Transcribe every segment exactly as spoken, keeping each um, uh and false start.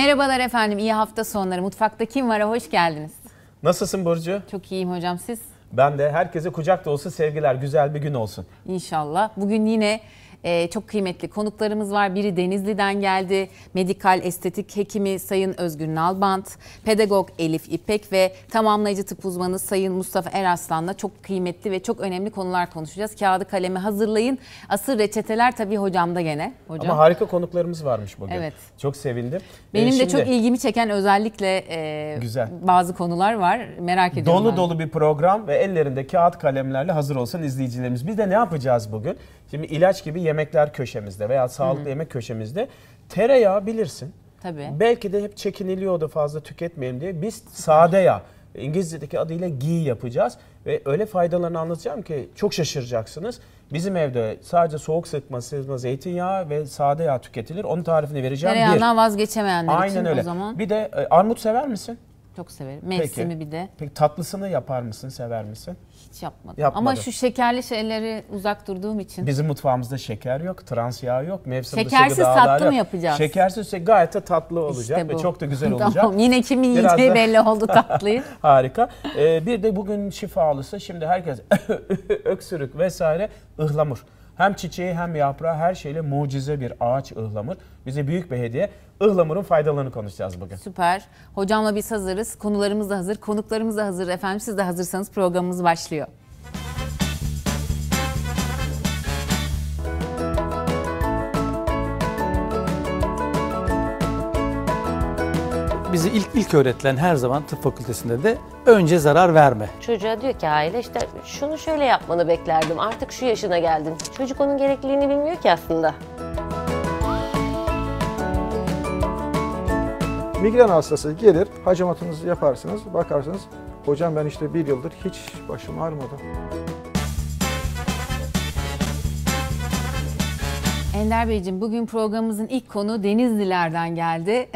Merhabalar efendim, iyi hafta sonları. Mutfakta Kim Var'a hoş geldiniz. Nasılsın Burcu? Çok iyiyim hocam, siz? Ben de. Herkese kucak dolusu sevgiler, güzel bir gün olsun. İnşallah. Bugün yine e, çok kıymetli konuklarımız var. Biri Denizli'den geldi. Medikal estetik hekimi Sayın Özgür Nalbant, pedagog Elif İpek ve tamamlayıcı tıp uzmanı Sayın Mustafa Eraslan'la çok kıymetli ve çok önemli konular konuşacağız. Kağıdı kalemi hazırlayın. Asıl reçeteler tabii hocamda gene. Hocam. Ama harika konuklarımız varmış bugün. Evet. Çok sevindim. Benim ee, de şimdi, çok ilgimi çeken özellikle e, güzel. bazı konular var. Merak ediyorum. Dolu ben. dolu bir program ve ellerinde kağıt kalemlerle hazır olsun izleyicilerimiz. Biz de ne yapacağız bugün? Şimdi ilaç gibi yemekler köşemizde veya sağlıklı Hı-hı. yemek köşemizde tereyağı bilirsin. Tabii. Belki de hep çekiniliyordu fazla tüketmeyelim diye. Biz sade yağ, İngilizce'deki adıyla ghee yapacağız. Ve öyle faydalarını anlatacağım ki çok şaşıracaksınız. Bizim evde sadece soğuk sıkma, sızma zeytinyağı ve sade yağ tüketilir. Onun tarifini vereceğim. Tereyağından vazgeçemeyenler Aynen için öyle. o zaman. Bir de e, armut sever misin? Çok severim. Mevsimi Peki. bir de. Peki tatlısını yapar mısın, sever misin? Hiç yapmadım. Yapmadım. Ama şu şekerli şeyleri uzak durduğum için. Bizim mutfağımızda şeker yok, trans yağ yok. Mevsim Şekersiz tatlı mı yapacağız? Şekersiz gayet de tatlı olacak işte ve çok da güzel olacak. Tamam, yine kimin yiyeceği da... belli oldu tatlıyı. Harika. Ee, bir de bugün şifalısı. Şimdi herkes öksürük vesaire ıhlamur. Hem çiçeği hem yaprağı her şeyle mucize bir ağaç ıhlamur. Bize büyük bir hediye. Ihlamurun faydalarını konuşacağız bugün. Süper. Hocamla biz hazırız. Konularımız da hazır. Konuklarımız da hazır efendim. Siz de hazırsanız programımız başlıyor. Bizi ilk ilk öğretilen her zaman tıp fakültesinde de önce zarar verme. Çocuğa diyor ki aile işte şunu şöyle yapmanı beklerdim, artık şu yaşına geldin. Çocuk onun gerekliliğini bilmiyor ki aslında. Migren hastası gelir, hacamatınızı yaparsınız, bakarsınız hocam ben işte bir yıldır hiç başım ağrımadı. Ender Beyciğim, bugün programımızın ilk konu Denizlilerden geldi.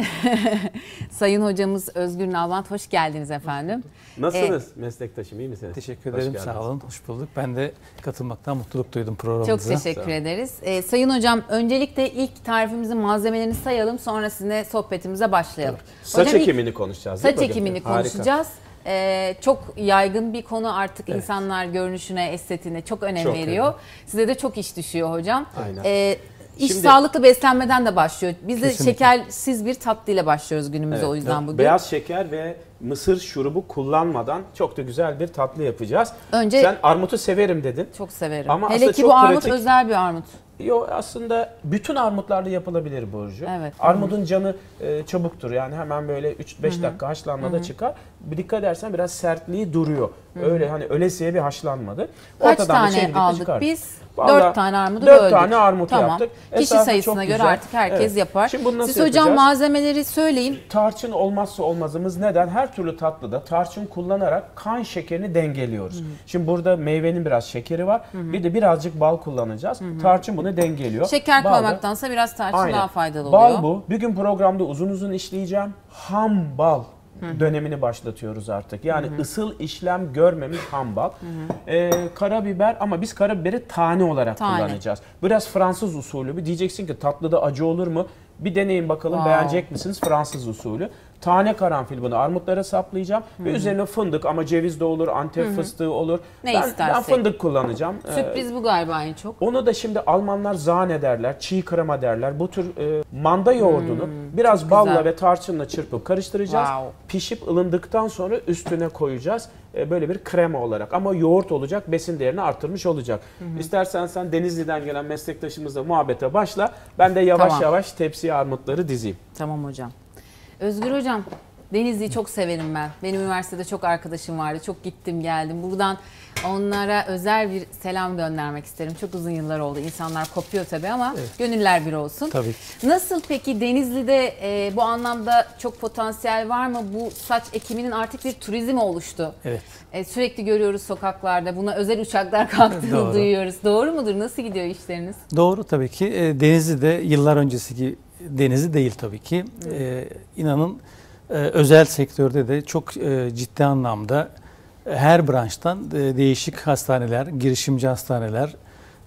Sayın hocamız Özgür Nalbant, hoş geldiniz efendim. Nasılsınız ee, meslektaşım, iyi misiniz? Teşekkür ederim, sağ olun, hoş bulduk. Ben de katılmaktan mutluluk duydum programımıza. Çok teşekkür ederiz. Ee, Sayın hocam, öncelikle ilk tarifimizin malzemelerini sayalım, sonra sizinle sohbetimize başlayalım. Saç hocam, ekimini konuşacağız. Saç ekimini konuşacağız. Ee, çok yaygın bir konu artık, evet. insanlar görünüşüne, estetiğine çok önem çok veriyor. Önemli. Size de çok iş düşüyor hocam. Aynen. Ee, İş Şimdi, sağlıklı beslenmeden de başlıyor. Biz kesinlikle. de şekersiz bir tatlıyla başlıyoruz günümüze, evet, o yüzden bugün. Beyaz şeker ve mısır şurubu kullanmadan çok da güzel bir tatlı yapacağız. Önce, sen armutu severim dedin. Çok severim. Ama hele ki bu armut pratik. özel bir armut. Yok, aslında bütün armutlarla yapılabilir Burcu. Evet. Armudun canı e, çabuktur, yani hemen böyle üç beş dakika haşlanmada Hı-hı. çıkar. Bir dikkat edersen biraz sertliği duruyor. Hı-hı. Öyle hani ölesiye bir haşlanmadı. Kaç Ortadan tane aldık çıkar. biz? Vallahi dört tane armudu dört böldük. tane armut tamam. yaptık. Kişi Esasında sayısına göre güzel. artık herkes evet. yapar. Şimdi bunu nasıl Siz hocam yapacağız? malzemeleri söyleyin. Tarçın olmazsa olmazımız. Neden? Her türlü tatlıda tarçın kullanarak kan şekerini dengeliyoruz. Hı-hı. Şimdi burada meyvenin biraz şekeri var. Hı-hı. Bir de birazcık bal kullanacağız. Hı-hı. Tarçın bunu dengeliyor. Şeker Balda, koymaktansa biraz tarçın aynen. daha faydalı bal oluyor. Bal bu. Bir gün programda uzun uzun işleyeceğim. Ham bal Hı-hı. dönemini başlatıyoruz artık. Yani Hı-hı. ısıl işlem görmemiş ham bal. Ee, karabiber, ama biz karabiberi tane olarak tane. kullanacağız. Biraz Fransız usulü. Bir diyeceksin ki tatlıda acı olur mu? Bir deneyin bakalım, wow. beğenecek misiniz? Fransız usulü. Tane karanfil, bunu armutlara saplayacağım. Hı-hı. Ve üzerine fındık, ama ceviz de olur, Antep Hı-hı. fıstığı olur. Ne ben, istersek. ben fındık kullanacağım. Sürpriz ee, bu galiba en çok. Onu da şimdi Almanlar zane derler, çiğ krema derler. Bu tür e, manda yoğurdunu hmm, biraz balla güzel. ve tarçınla çırpıp karıştıracağız. Wow. Pişip ılındıktan sonra üstüne koyacağız. E, böyle bir krema olarak. Ama yoğurt olacak, besin değerini arttırmış olacak. Hı hı. İstersen sen Denizli'den gelen meslektaşımızla muhabbete başla. Ben de yavaş tamam. yavaş tepsiye armutları dizeyim. Tamam hocam. Özgür hocam, Denizli'yi çok severim ben. Benim üniversitede çok arkadaşım vardı. Çok gittim geldim. Buradan onlara özel bir selam göndermek isterim. Çok uzun yıllar oldu. İnsanlar kopuyor tabii ama evet. gönüller bir olsun. Tabii. Nasıl peki Denizli'de e, bu anlamda çok potansiyel var mı? Bu saç ekiminin artık bir turizmi oluştu. Evet. E, sürekli görüyoruz sokaklarda. Buna özel uçaklar kalktığını Doğru. duyuyoruz. Doğru mudur? Nasıl gidiyor işleriniz? Doğru tabii ki. E, Denizli'de yıllar öncesi Denizli değil tabii ki. E, inanın e, özel sektörde de çok e, ciddi anlamda her branştan e, değişik hastaneler, girişimci hastaneler,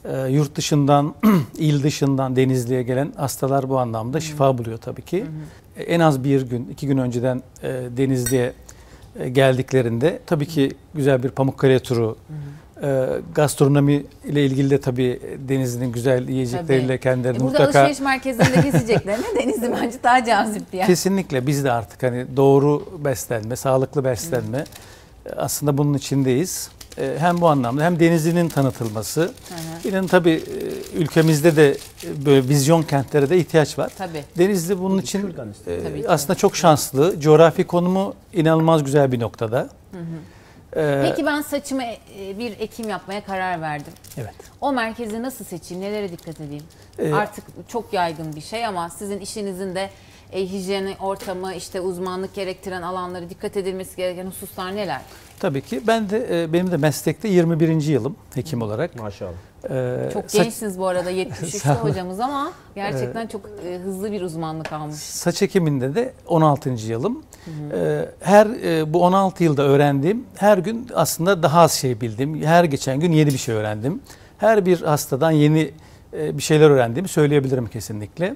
e, yurt dışından, il dışından Denizli'ye gelen hastalar bu anlamda şifa buluyor tabii ki. Hı hı. En az bir gün, iki gün önceden e, Denizli'ye e, geldiklerinde tabii ki güzel bir Pamukkale turu, hı hı. E, gastronomi ile ilgili de tabii Denizli'nin güzel yiyecekleriyle tabii. kendilerini e burada mutlaka... alışveriş merkezlerinde gezeceklerine Denizli bence daha cazip bir yer. Kesinlikle biz de artık hani doğru beslenme, sağlıklı beslenme hı. aslında bunun içindeyiz. Hem bu anlamda hem Denizli'nin tanıtılması. İnanın tabii ülkemizde de böyle vizyon kentlere de ihtiyaç var. Tabii. Denizli bunun için tabii, aslında tabii. çok şanslı. Coğrafi konumu inanılmaz güzel bir noktada. Hı hı. Ee, Peki ben saçımı bir ekim yapmaya karar verdim. Evet. O merkezi nasıl seçeyim? Nelere dikkat edeyim? Ee, Artık çok yaygın bir şey ama sizin işinizin de e, hijyen ortamı, işte uzmanlık gerektiren alanları, dikkat edilmesi gereken hususlar neler? Tabii ki. Ben de benim de meslekte yirmi birinci yılım hekim olarak. Maşallah. Ee, çok gençsiniz bu arada, yetmiş üçte hocamız ama gerçekten çok e, hızlı bir uzmanlık almış. Saç ekiminde de on altıncı yılım. Hı hı. Ee, her e, bu on altı yılda öğrendiğim, her gün aslında daha az şey bildim. Her geçen gün yeni bir şey öğrendim. Her bir hastadan yeni e, bir şeyler öğrendiğimi söyleyebilirim kesinlikle.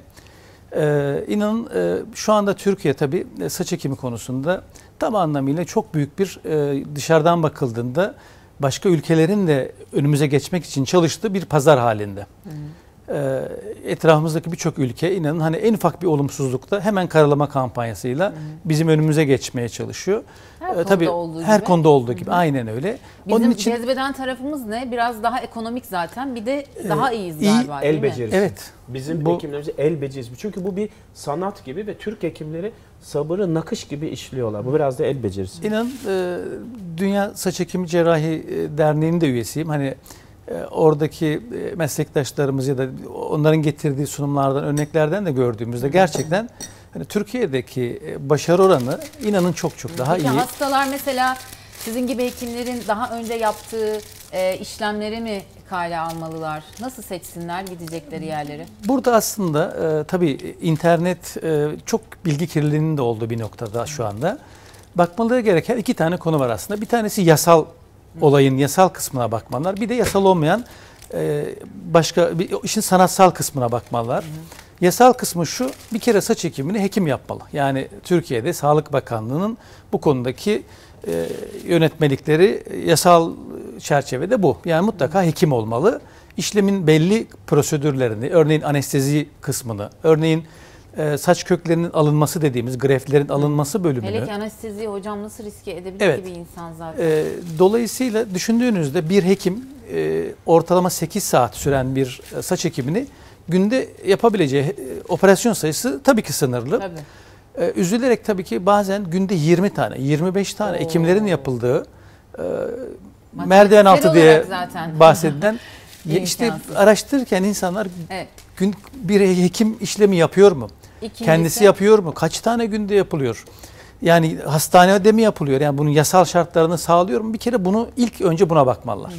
Ee, inanın e, şu anda Türkiye tabii saç ekimi konusunda tam anlamıyla çok büyük bir e, dışarıdan bakıldığında başka ülkelerin de önümüze geçmek için çalıştığı bir pazar halinde. Hı hı. E, etrafımızdaki birçok ülke inanın hani en ufak bir olumsuzlukta hemen karalama kampanyasıyla hı hı. bizim önümüze geçmeye çalışıyor. Her e, konuda tabii, olduğu her gibi. konuda olduğu gibi. Hı hı. Aynen öyle. Bizim Onun için cezbeden tarafımız ne? Biraz daha ekonomik zaten. Bir de daha iyiyiz iyi, galiba, değil el mi? becerisi. Evet. Bizim bu, hekimlerimiz el becerisi. Çünkü bu bir sanat gibi ve Türk hekimleri sabırı nakış gibi işliyorlar. Bu biraz da el becerisi. İnanın e, Dünya Saç Ekimi Cerrahi Derneği'nin de üyesiyim. Hani e, oradaki e, meslektaşlarımız ya da onların getirdiği sunumlardan, örneklerden de gördüğümüzde gerçekten hani Türkiye'deki başarı oranı inanın çok çok daha Peki iyi. hastalar mesela sizin gibi hekimlerin daha önce yaptığı e, işlemleri mi kale almalılar? Nasıl seçsinler gidecekleri yerleri? Burada aslında e, tabii internet e, çok bilgi kirliliğinin de olduğu bir noktada şu anda. Bakmaları gereken iki tane konu var aslında. Bir tanesi yasal olayın yasal kısmına bakmalılar. Bir de yasal olmayan e, başka bir işin sanatsal kısmına bakmalılar. Hı hı. Yasal kısmı şu, bir kere saç ekimini hekim yapmalı. Yani Türkiye'de Sağlık Bakanlığı'nın bu konudaki e, yönetmelikleri yasal çerçevede bu. Yani mutlaka hekim olmalı. İşlemin belli prosedürlerini, örneğin anestezi kısmını, örneğin e, saç köklerinin alınması dediğimiz greftlerin alınması bölümünü. Hele ki anesteziyi hocam nasıl riske edebilir evet. ki bir insan zaten? E, dolayısıyla düşündüğünüzde bir hekim e, ortalama sekiz saat süren bir saç ekimini günde yapabileceği e, operasyon sayısı tabii ki sınırlı. Tabii. E, üzülerek tabii ki bazen günde yirmi tane, yirmi beş tane Oo. ekimlerin yapıldığı e, merdiven altı diye bahsedilen işte araştırırken insanlar evet. gün bir hekim işlemi yapıyor mu? İkincisi, kendisi yapıyor mu? Kaç tane günde yapılıyor? Yani hastanede mi yapılıyor? Yani bunun yasal şartlarını sağlıyor mu? Bir kere bunu ilk önce buna bakmalılar. Hı.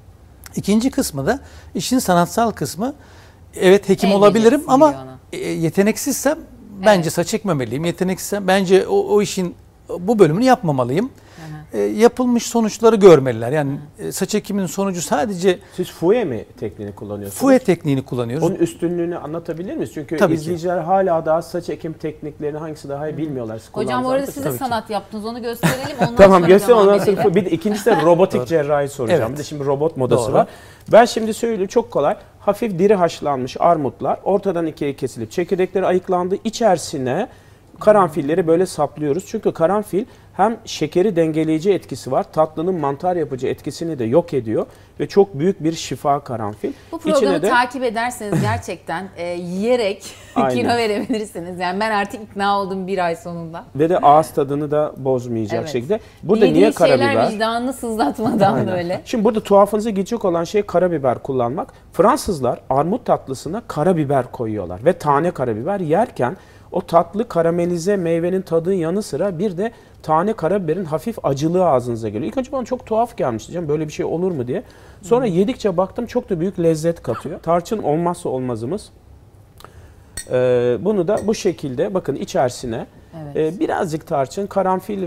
İkinci kısmı da işin sanatsal kısmı. Evet hekim en olabilirim ama yeteneksizsem bence evet. saç ekmemeliyim. Yeteneksizsem bence o, o işin bu bölümünü yapmamalıyım. E, yapılmış sonuçları görmeliler. Yani e, saç ekiminin sonucu sadece... Siz Fouet mi tekniğini kullanıyorsunuz? Fouet tekniğini kullanıyoruz. Onun üstünlüğünü anlatabilir miyiz? Çünkü Tabii izleyiciler ki. hala daha saç ekim tekniklerini hangisi daha iyi bilmiyorlar. Siz hocam bu arada siz de sanat ki. yaptınız. Onu gösterelim. Ondan tamam gösterelim. Ondan sonra bir de ikincisi de robotik cerrahi soracağım. Evet. Bir de şimdi robot modası Doğru. var. Ben şimdi söyleyeyim çok kolay. Hafif diri haşlanmış armutlar ortadan ikiye kesilip çekirdekleri ayıklandı. İçerisine karanfilleri böyle saplıyoruz. Çünkü karanfil hem şekeri dengeleyici etkisi var. Tatlının mantar yapıcı etkisini de yok ediyor. Ve çok büyük bir şifa karanfil. Bu programı de... takip ederseniz gerçekten e, yiyerek kilo verebilirsiniz. Yani ben artık ikna oldum bir ay sonunda. Ve de ağız tadını da bozmayacak evet. şekilde. Burada Yediği niye karabiber? şeyler vicdanını sızlatmadan Aynen. böyle. Şimdi burada tuhafınıza gidecek olan şey karabiber kullanmak. Fransızlar armut tatlısına karabiber koyuyorlar. Ve tane karabiber yerken o tatlı karamelize meyvenin tadının yanı sıra bir de tane karabiberin hafif acılığı ağzınıza geliyor. İlk önce bana çok tuhaf gelmişti. Diyeceğim, böyle bir şey olur mu diye. Sonra hmm. yedikçe baktım çok da büyük lezzet katıyor. Tarçın olmazsa olmazımız. Ee, bunu da bu şekilde bakın içerisine evet. e, birazcık tarçın, karanfil ve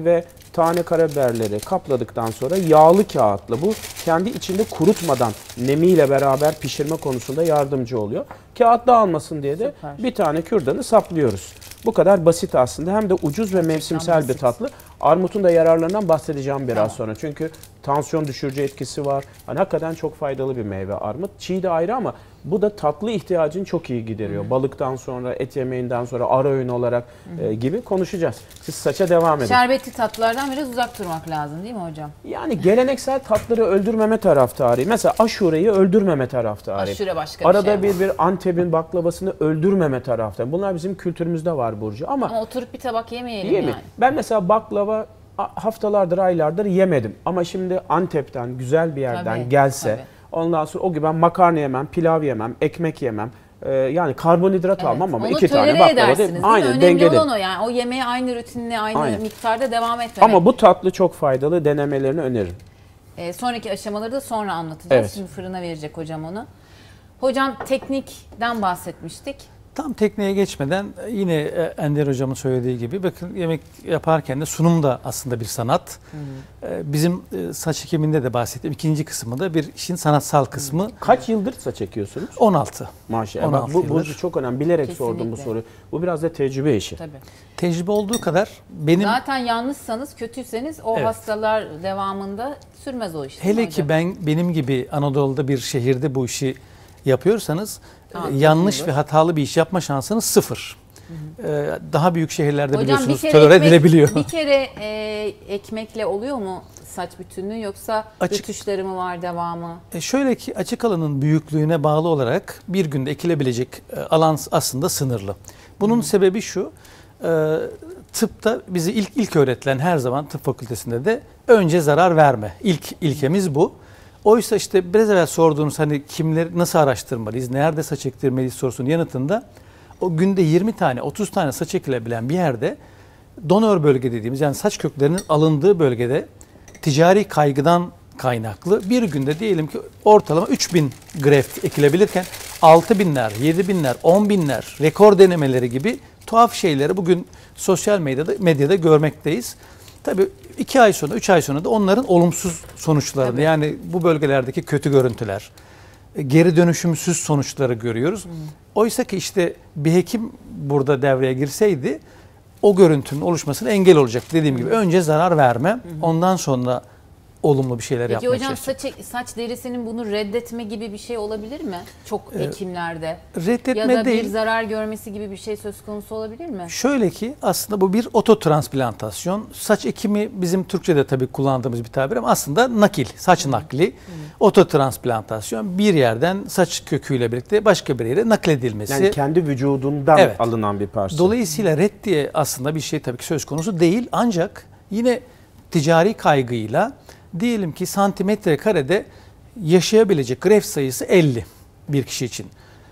tane karabiberleri kapladıktan sonra yağlı kağıtla, bu kendi içinde kurutmadan nemiyle beraber pişirme konusunda yardımcı oluyor. Kağıt dağılmasın diye de Süper. bir tane kürdanı saplıyoruz. Bu kadar basit aslında, hem de ucuz ve mevsimsel bir tatlı. Armutun da yararlarından bahsedeceğim biraz Tamam. sonra. Çünkü tansiyon düşürücü etkisi var. Hani hakikaten çok faydalı bir meyve armut. Çiğ de ayrı ama bu da tatlı ihtiyacını çok iyi gideriyor. Hı. Balıktan sonra, et yemeğinden sonra, ara öğün olarak e, gibi konuşacağız. Siz saça devam edin. Şerbetli tatlılardan biraz uzak durmak lazım değil mi hocam? Yani geleneksel tatları öldürmeme taraftarıyım. Mesela aşureyi öldürmeme taraftarıyım. Aşure başka bir Arada şey ama. bir bir Antep'in baklavasını öldürmeme taraftarıyım. Bunlar bizim kültürümüzde var Burcu ama, Ama oturup bir tabak yemeyelim yemeyin. yani. Ben mesela baklava haftalardır, aylardır yemedim. Ama şimdi Antep'ten, güzel bir yerden Tabii, gelse, tabii. ondan sonra o gibi ben makarna yemem, pilav yemem, ekmek yemem. Ee, yani karbonhidrat Evet, almam ama onu iki tane tolere baklava edersiniz, değil. değil mi? Aynen, Önemli dengeli. olan o yani. O yemeğe aynı rutinle, aynı Aynen. miktarda devam etmemek. Ama bu tatlı çok faydalı, denemelerini öneririm. Ee, sonraki aşamaları da sonra anlatacağız. Evet. Şimdi fırına verecek hocam onu. Hocam teknikten bahsetmiştik. Tam tekniğe geçmeden yine Ender hocamın söylediği gibi bakın, yemek yaparken de sunum da aslında bir sanat. Hı hı. Bizim saç ekiminde de bahsettiğim ikinci kısmı da bir işin sanatsal kısmı. Hı. Kaç yıldır saç çekiyorsunuz? on altı. Maşallah. on altı Bak, bu, bu yıldır. çok önemli. Bilerek Kesinlikle. sordum bu soruyu. Bu biraz da tecrübe işi. Tabii. Tecrübe olduğu kadar benim... Zaten yanlışsanız, kötüyseniz o Evet. hastalar devamında sürmez o iş. Hele ki ben benim gibi Anadolu'da bir şehirde bu işi yapıyorsanız Tamam, e, yanlış olur. ve hatalı bir iş yapma şansınız sıfır. Hı hı. E, daha büyük şehirlerde Hocam biliyorsunuz bir kere tolere ekmek, edilebiliyor. Bir kere e, ekmekle oluyor mu saç bütünlüğü, yoksa Açık- rötuşları mı var devamı? E şöyle ki açık alanın büyüklüğüne bağlı olarak bir günde ekilebilecek e, alan aslında sınırlı. Bunun Hı. sebebi şu, e, tıpta bizi ilk ilk öğretilen, her zaman tıp fakültesinde de önce zarar verme. İlk ilkemiz bu. Oysa işte biraz evvel sorduğunuz hani kimleri nasıl araştırmalıyız, nerede saç ektirmeliyiz sorusunun yanıtında o günde yirmi tane, otuz tane saç ekilebilen bir yerde donör bölge dediğimiz, yani saç köklerinin alındığı bölgede ticari kaygıdan kaynaklı bir günde diyelim ki ortalama üç bin greft ekilebilirken altı binler, yedi binler, on binler rekor denemeleri gibi tuhaf şeyleri bugün sosyal medyada, medyada görmekteyiz. Tabii iki ay sonra, üç ay sonra da onların olumsuz sonuçlarını, Tabii. yani bu bölgelerdeki kötü görüntüler, geri dönüşümsüz sonuçları görüyoruz. Hmm. Oysa ki işte bir hekim burada devreye girseydi o görüntünün oluşmasına engel olacak. Dediğim hmm. gibi önce zarar verme, hmm. ondan sonra olumlu bir şeyler Peki yapmaya hocam çalışacak. saç, saç derisinin bunu reddetme gibi bir şey olabilir mi? Çok Ee, hekimlerde. Reddetme ya da değil. bir zarar görmesi gibi bir şey söz konusu olabilir mi? Şöyle ki aslında bu bir ototransplantasyon. Saç ekimi bizim Türkçe'de tabii kullandığımız bir tabir ama aslında nakil, saç hmm. nakli. Hmm. Ototransplantasyon bir yerden saç köküyle birlikte başka bir yere nakledilmesi. Yani kendi vücudundan evet. alınan bir parça. Dolayısıyla red diye aslında bir şey tabii ki söz konusu değil, ancak yine ticari kaygıyla diyelim ki santimetre karede yaşayabilecek greft sayısı elli bir kişi için.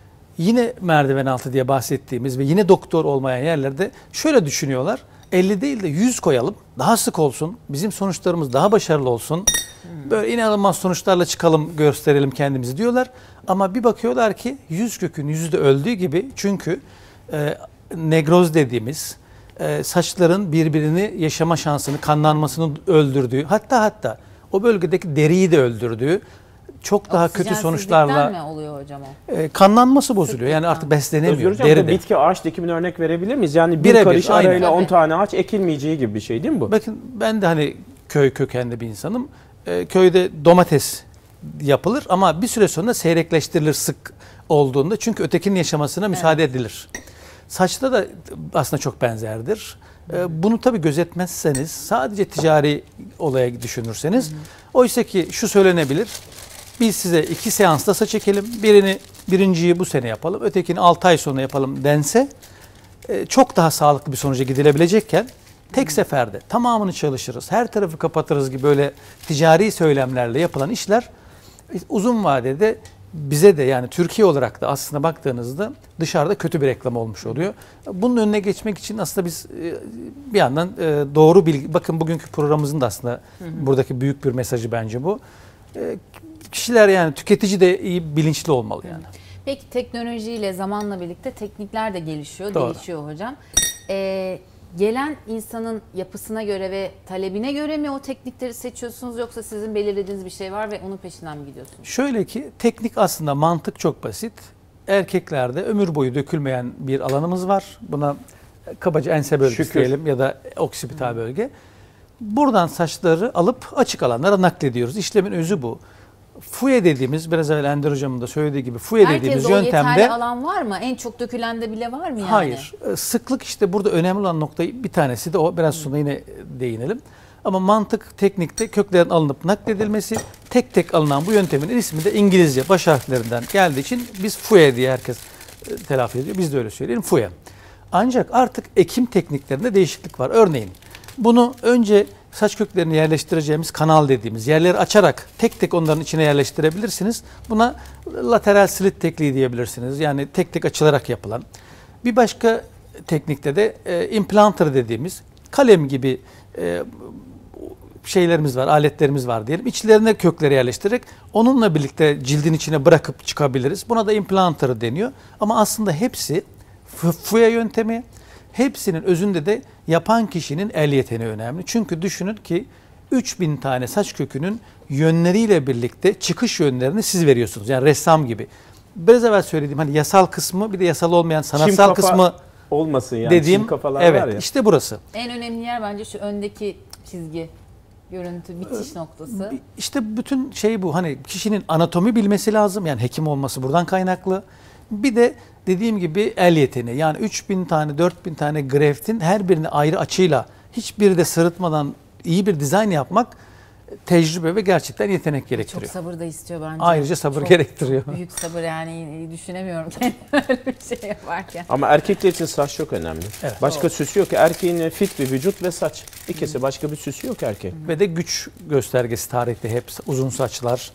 Yine merdiven altı diye bahsettiğimiz ve yine doktor olmayan yerlerde şöyle düşünüyorlar. elli değil de yüz koyalım, daha sık olsun, bizim sonuçlarımız daha başarılı olsun. Böyle inanılmaz sonuçlarla çıkalım, gösterelim kendimizi diyorlar. Ama bir bakıyorlar ki yüz kökün yüzü de öldüğü gibi, çünkü e, negroz dediğimiz e, saçların birbirini yaşama şansını, kanlanmasını öldürdüğü, hatta hatta o bölgedeki deriyi de öldürdüğü, çok daha kötü sonuçlarla mi oluyor hocam o? E, kanlanması bozuluyor. Yani artık beslenemiyor. Özgür hocam, bu bitki ağaç dikimine örnek verebilir miyiz? Yani bir Birebir, karış aynen. arayla on tane ağaç ekilmeyeceği gibi bir şey değil mi bu? Bakın ben de hani köy kökenli bir insanım. E, köyde domates yapılır ama bir süre sonra seyrekleştirilir sık olduğunda. Çünkü ötekinin yaşamasına evet. müsaade edilir. Saçta da aslında çok benzerdir. E, bunu tabii gözetmezseniz, sadece ticari olaya düşünürseniz, hı hı. oysa ki şu söylenebilir. Biz size iki seansta saç çekelim. Birini, birinciyi bu sene yapalım. Ötekini altı ay sonra yapalım dense e, çok daha sağlıklı bir sonuca gidilebilecekken tek seferde tamamını çalışırız, her tarafı kapatırız gibi böyle ticari söylemlerle yapılan işler uzun vadede bize de, yani Türkiye olarak da aslında baktığınızda dışarıda kötü bir reklam olmuş oluyor. Bunun önüne geçmek için aslında biz bir yandan doğru bilgi, bakın bugünkü programımızın da aslında hı hı. buradaki büyük bir mesajı bence bu. Kişiler, yani tüketici de iyi bilinçli olmalı yani. Peki teknolojiyle zamanla birlikte teknikler de gelişiyor, Doğru. değişiyor hocam. Ee, gelen insanın yapısına göre ve talebine göre mi o teknikleri seçiyorsunuz yoksa sizin belirlediğiniz bir şey var ve onun peşinden mi gidiyorsunuz? Şöyle ki teknik aslında mantık çok basit. Erkeklerde ömür boyu dökülmeyen bir alanımız var. Buna kabaca ense bölgesi Şükür. diyelim ya da oksipital bölge. Buradan saçları alıp açık alanlara naklediyoruz. İşlemin özü bu. Fuye dediğimiz, biraz evvel Ender Hocam'ın da söylediği gibi fuye dediğimiz Herkes o yöntemde... yeterli alan var mı? En çok dökülende bile var mı yani? Hayır. Sıklık işte burada önemli olan nokta bir tanesi de o. Biraz sonra yine değinelim. Ama mantık teknikte köklerin alınıp nakledilmesi, tek tek alınan bu yöntemin ismi de İngilizce baş harflerinden geldiği için biz fuye diye herkes telaffuz ediyor. Biz de öyle söyleyelim, fuye. Ancak artık ekim tekniklerinde değişiklik var. Örneğin bunu önce saç köklerini yerleştireceğimiz kanal dediğimiz yerleri açarak tek tek onların içine yerleştirebilirsiniz. Buna lateral slit tekniği diyebilirsiniz. Yani tek tek açılarak yapılan. Bir başka teknikte de e, implanter dediğimiz kalem gibi e, şeylerimiz var, aletlerimiz var diyelim. İçlerine kökleri yerleştirerek onunla birlikte cildin içine bırakıp çıkabiliriz. Buna da implanter deniyor. Ama aslında hepsi fuye yöntemi. Hepsinin özünde de yapan kişinin el yeteneği önemli. Çünkü düşünün ki üç bin tane saç kökünün yönleriyle birlikte çıkış yönlerini siz veriyorsunuz. Yani ressam gibi. Biraz evvel söylediğim hani yasal kısmı bir de yasal olmayan sanatsal kısmı olmasın yani. Dediğim, Çim kafalar evet, var ya. işte burası. En önemli yer bence şu öndeki çizgi. Görüntü, bitiş noktası. İşte bütün şey bu. Hani kişinin anatomi bilmesi lazım. Yani hekim olması buradan kaynaklı. Bir de dediğim gibi el yeteneği. Yani üç bin tane, dört bin tane greftin her birini ayrı açıyla hiçbiri de sırıtmadan iyi bir dizayn yapmak tecrübe ve gerçekten yetenek gerektiriyor. Çok sabır da istiyor bence. Ayrıca sabır Çok gerektiriyor. Büyük sabır yani düşünemiyorum kendimi öyle bir şey yaparken. Ama erkekler için saç çok önemli. Evet. Başka süsü yok. Erkeğin fit bir vücut ve saç. İkisi başka bir süsü yok erkek. Ve de güç göstergesi tarihte hep uzun saçlar.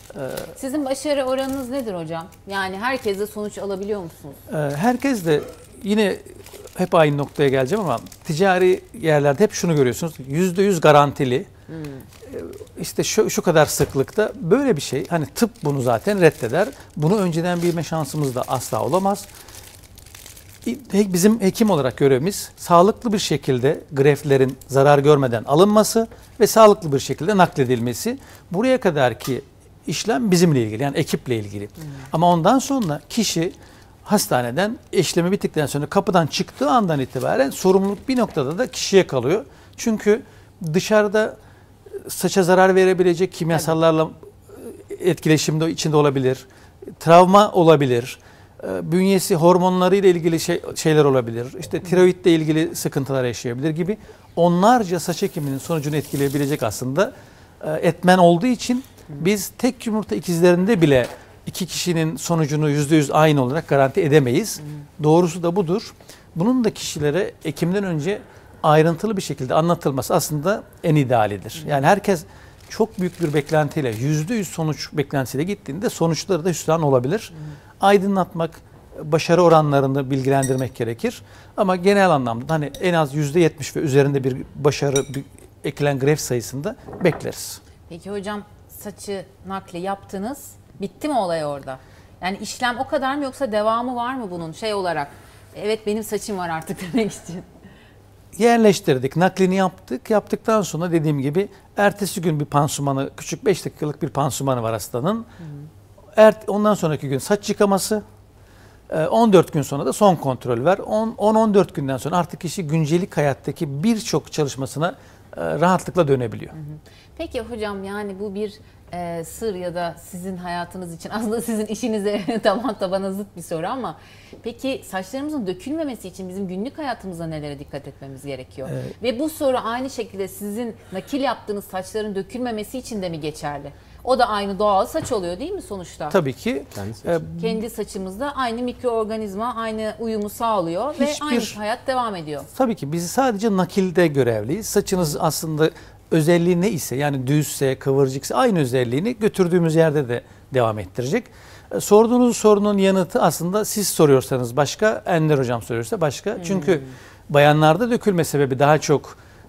Sizin başarı oranınız nedir hocam? Yani herkese sonuç alabiliyor musunuz? Herkes de yine hep aynı noktaya geleceğim ama ticari yerlerde hep şunu görüyorsunuz. yüzde yüz garantili. Hmm. İşte şu, şu kadar sıklıkta böyle bir şey. Hani tıp bunu zaten reddeder. Bunu önceden bilme şansımız da asla olamaz. Bizim hekim olarak görevimiz sağlıklı bir şekilde greftlerin zarar görmeden alınması ve sağlıklı bir şekilde nakledilmesi. Buraya kadar ki işlem bizimle ilgili, yani ekiple ilgili. Hmm. Ama ondan sonra kişi hastaneden işlemi bittikten sonra kapıdan çıktığı andan itibaren sorumluluk bir noktada da kişiye kalıyor. Çünkü dışarıda saça zarar verebilecek kimyasallarla etkileşimde içinde olabilir. Travma olabilir. Bünyesi hormonlarıyla ilgili şey, şeyler olabilir. İşte tiroidle ilgili sıkıntılar yaşayabilir gibi onlarca saç ekiminin sonucunu etkileyebilecek aslında etmen olduğu için biz tek yumurta ikizlerinde bile iki kişinin sonucunu yüzde yüz aynı olarak garanti edemeyiz. Doğrusu da budur. Bunun da kişilere ekimden önce ayrıntılı bir şekilde anlatılması aslında en idealidir. Yani herkes çok büyük bir beklentiyle, yüzde yüz sonuç beklentisiyle gittiğinde sonuçları da hüsran olabilir. Aydınlatmak, başarı oranlarını bilgilendirmek gerekir. Ama genel anlamda hani en az yüzde yetmiş ve üzerinde bir başarı bir ekilen greft sayısında bekleriz. Peki hocam saçı nakli yaptınız. Bitti mi olay orada? Yani işlem o kadar mı yoksa devamı var mı bunun şey olarak? Evet benim saçım var artık demek için. Yerleştirdik, naklini yaptık. Yaptıktan sonra dediğim gibi ertesi gün bir pansumanı, küçük beş dakikalık bir pansumanı var hastanın. Er, ondan sonraki gün saç yıkaması, on dört gün sonra da son kontrol var. on on dört günden sonra artık kişi güncelik hayattaki birçok çalışmasına rahatlıkla dönebiliyor. Peki hocam yani bu bir e, sır ya da sizin hayatınız için aslında sizin işinize taban tabana zıt bir soru ama peki saçlarımızın dökülmemesi için bizim günlük hayatımızda nelere dikkat etmemiz gerekiyor? Evet. Ve bu soru aynı şekilde sizin nakil yaptığınız saçların dökülmemesi için de mi geçerli? O da aynı doğal saç oluyor değil mi sonuçta? Tabii ki. Kendi, Kendi saçımızda aynı mikroorganizma aynı uyumu sağlıyor Hiçbir, ve aynı hayat devam ediyor. Tabii ki biz sadece nakilde görevliyiz. Saçınız aslında özelliği ne ise yani düzse, kıvırcıksa aynı özelliğini götürdüğümüz yerde de devam ettirecek. Sorduğunuz sorunun yanıtı aslında siz soruyorsanız başka, Ender Hocam soruyorsa başka. Hmm. Çünkü bayanlarda dökülme sebebi daha çok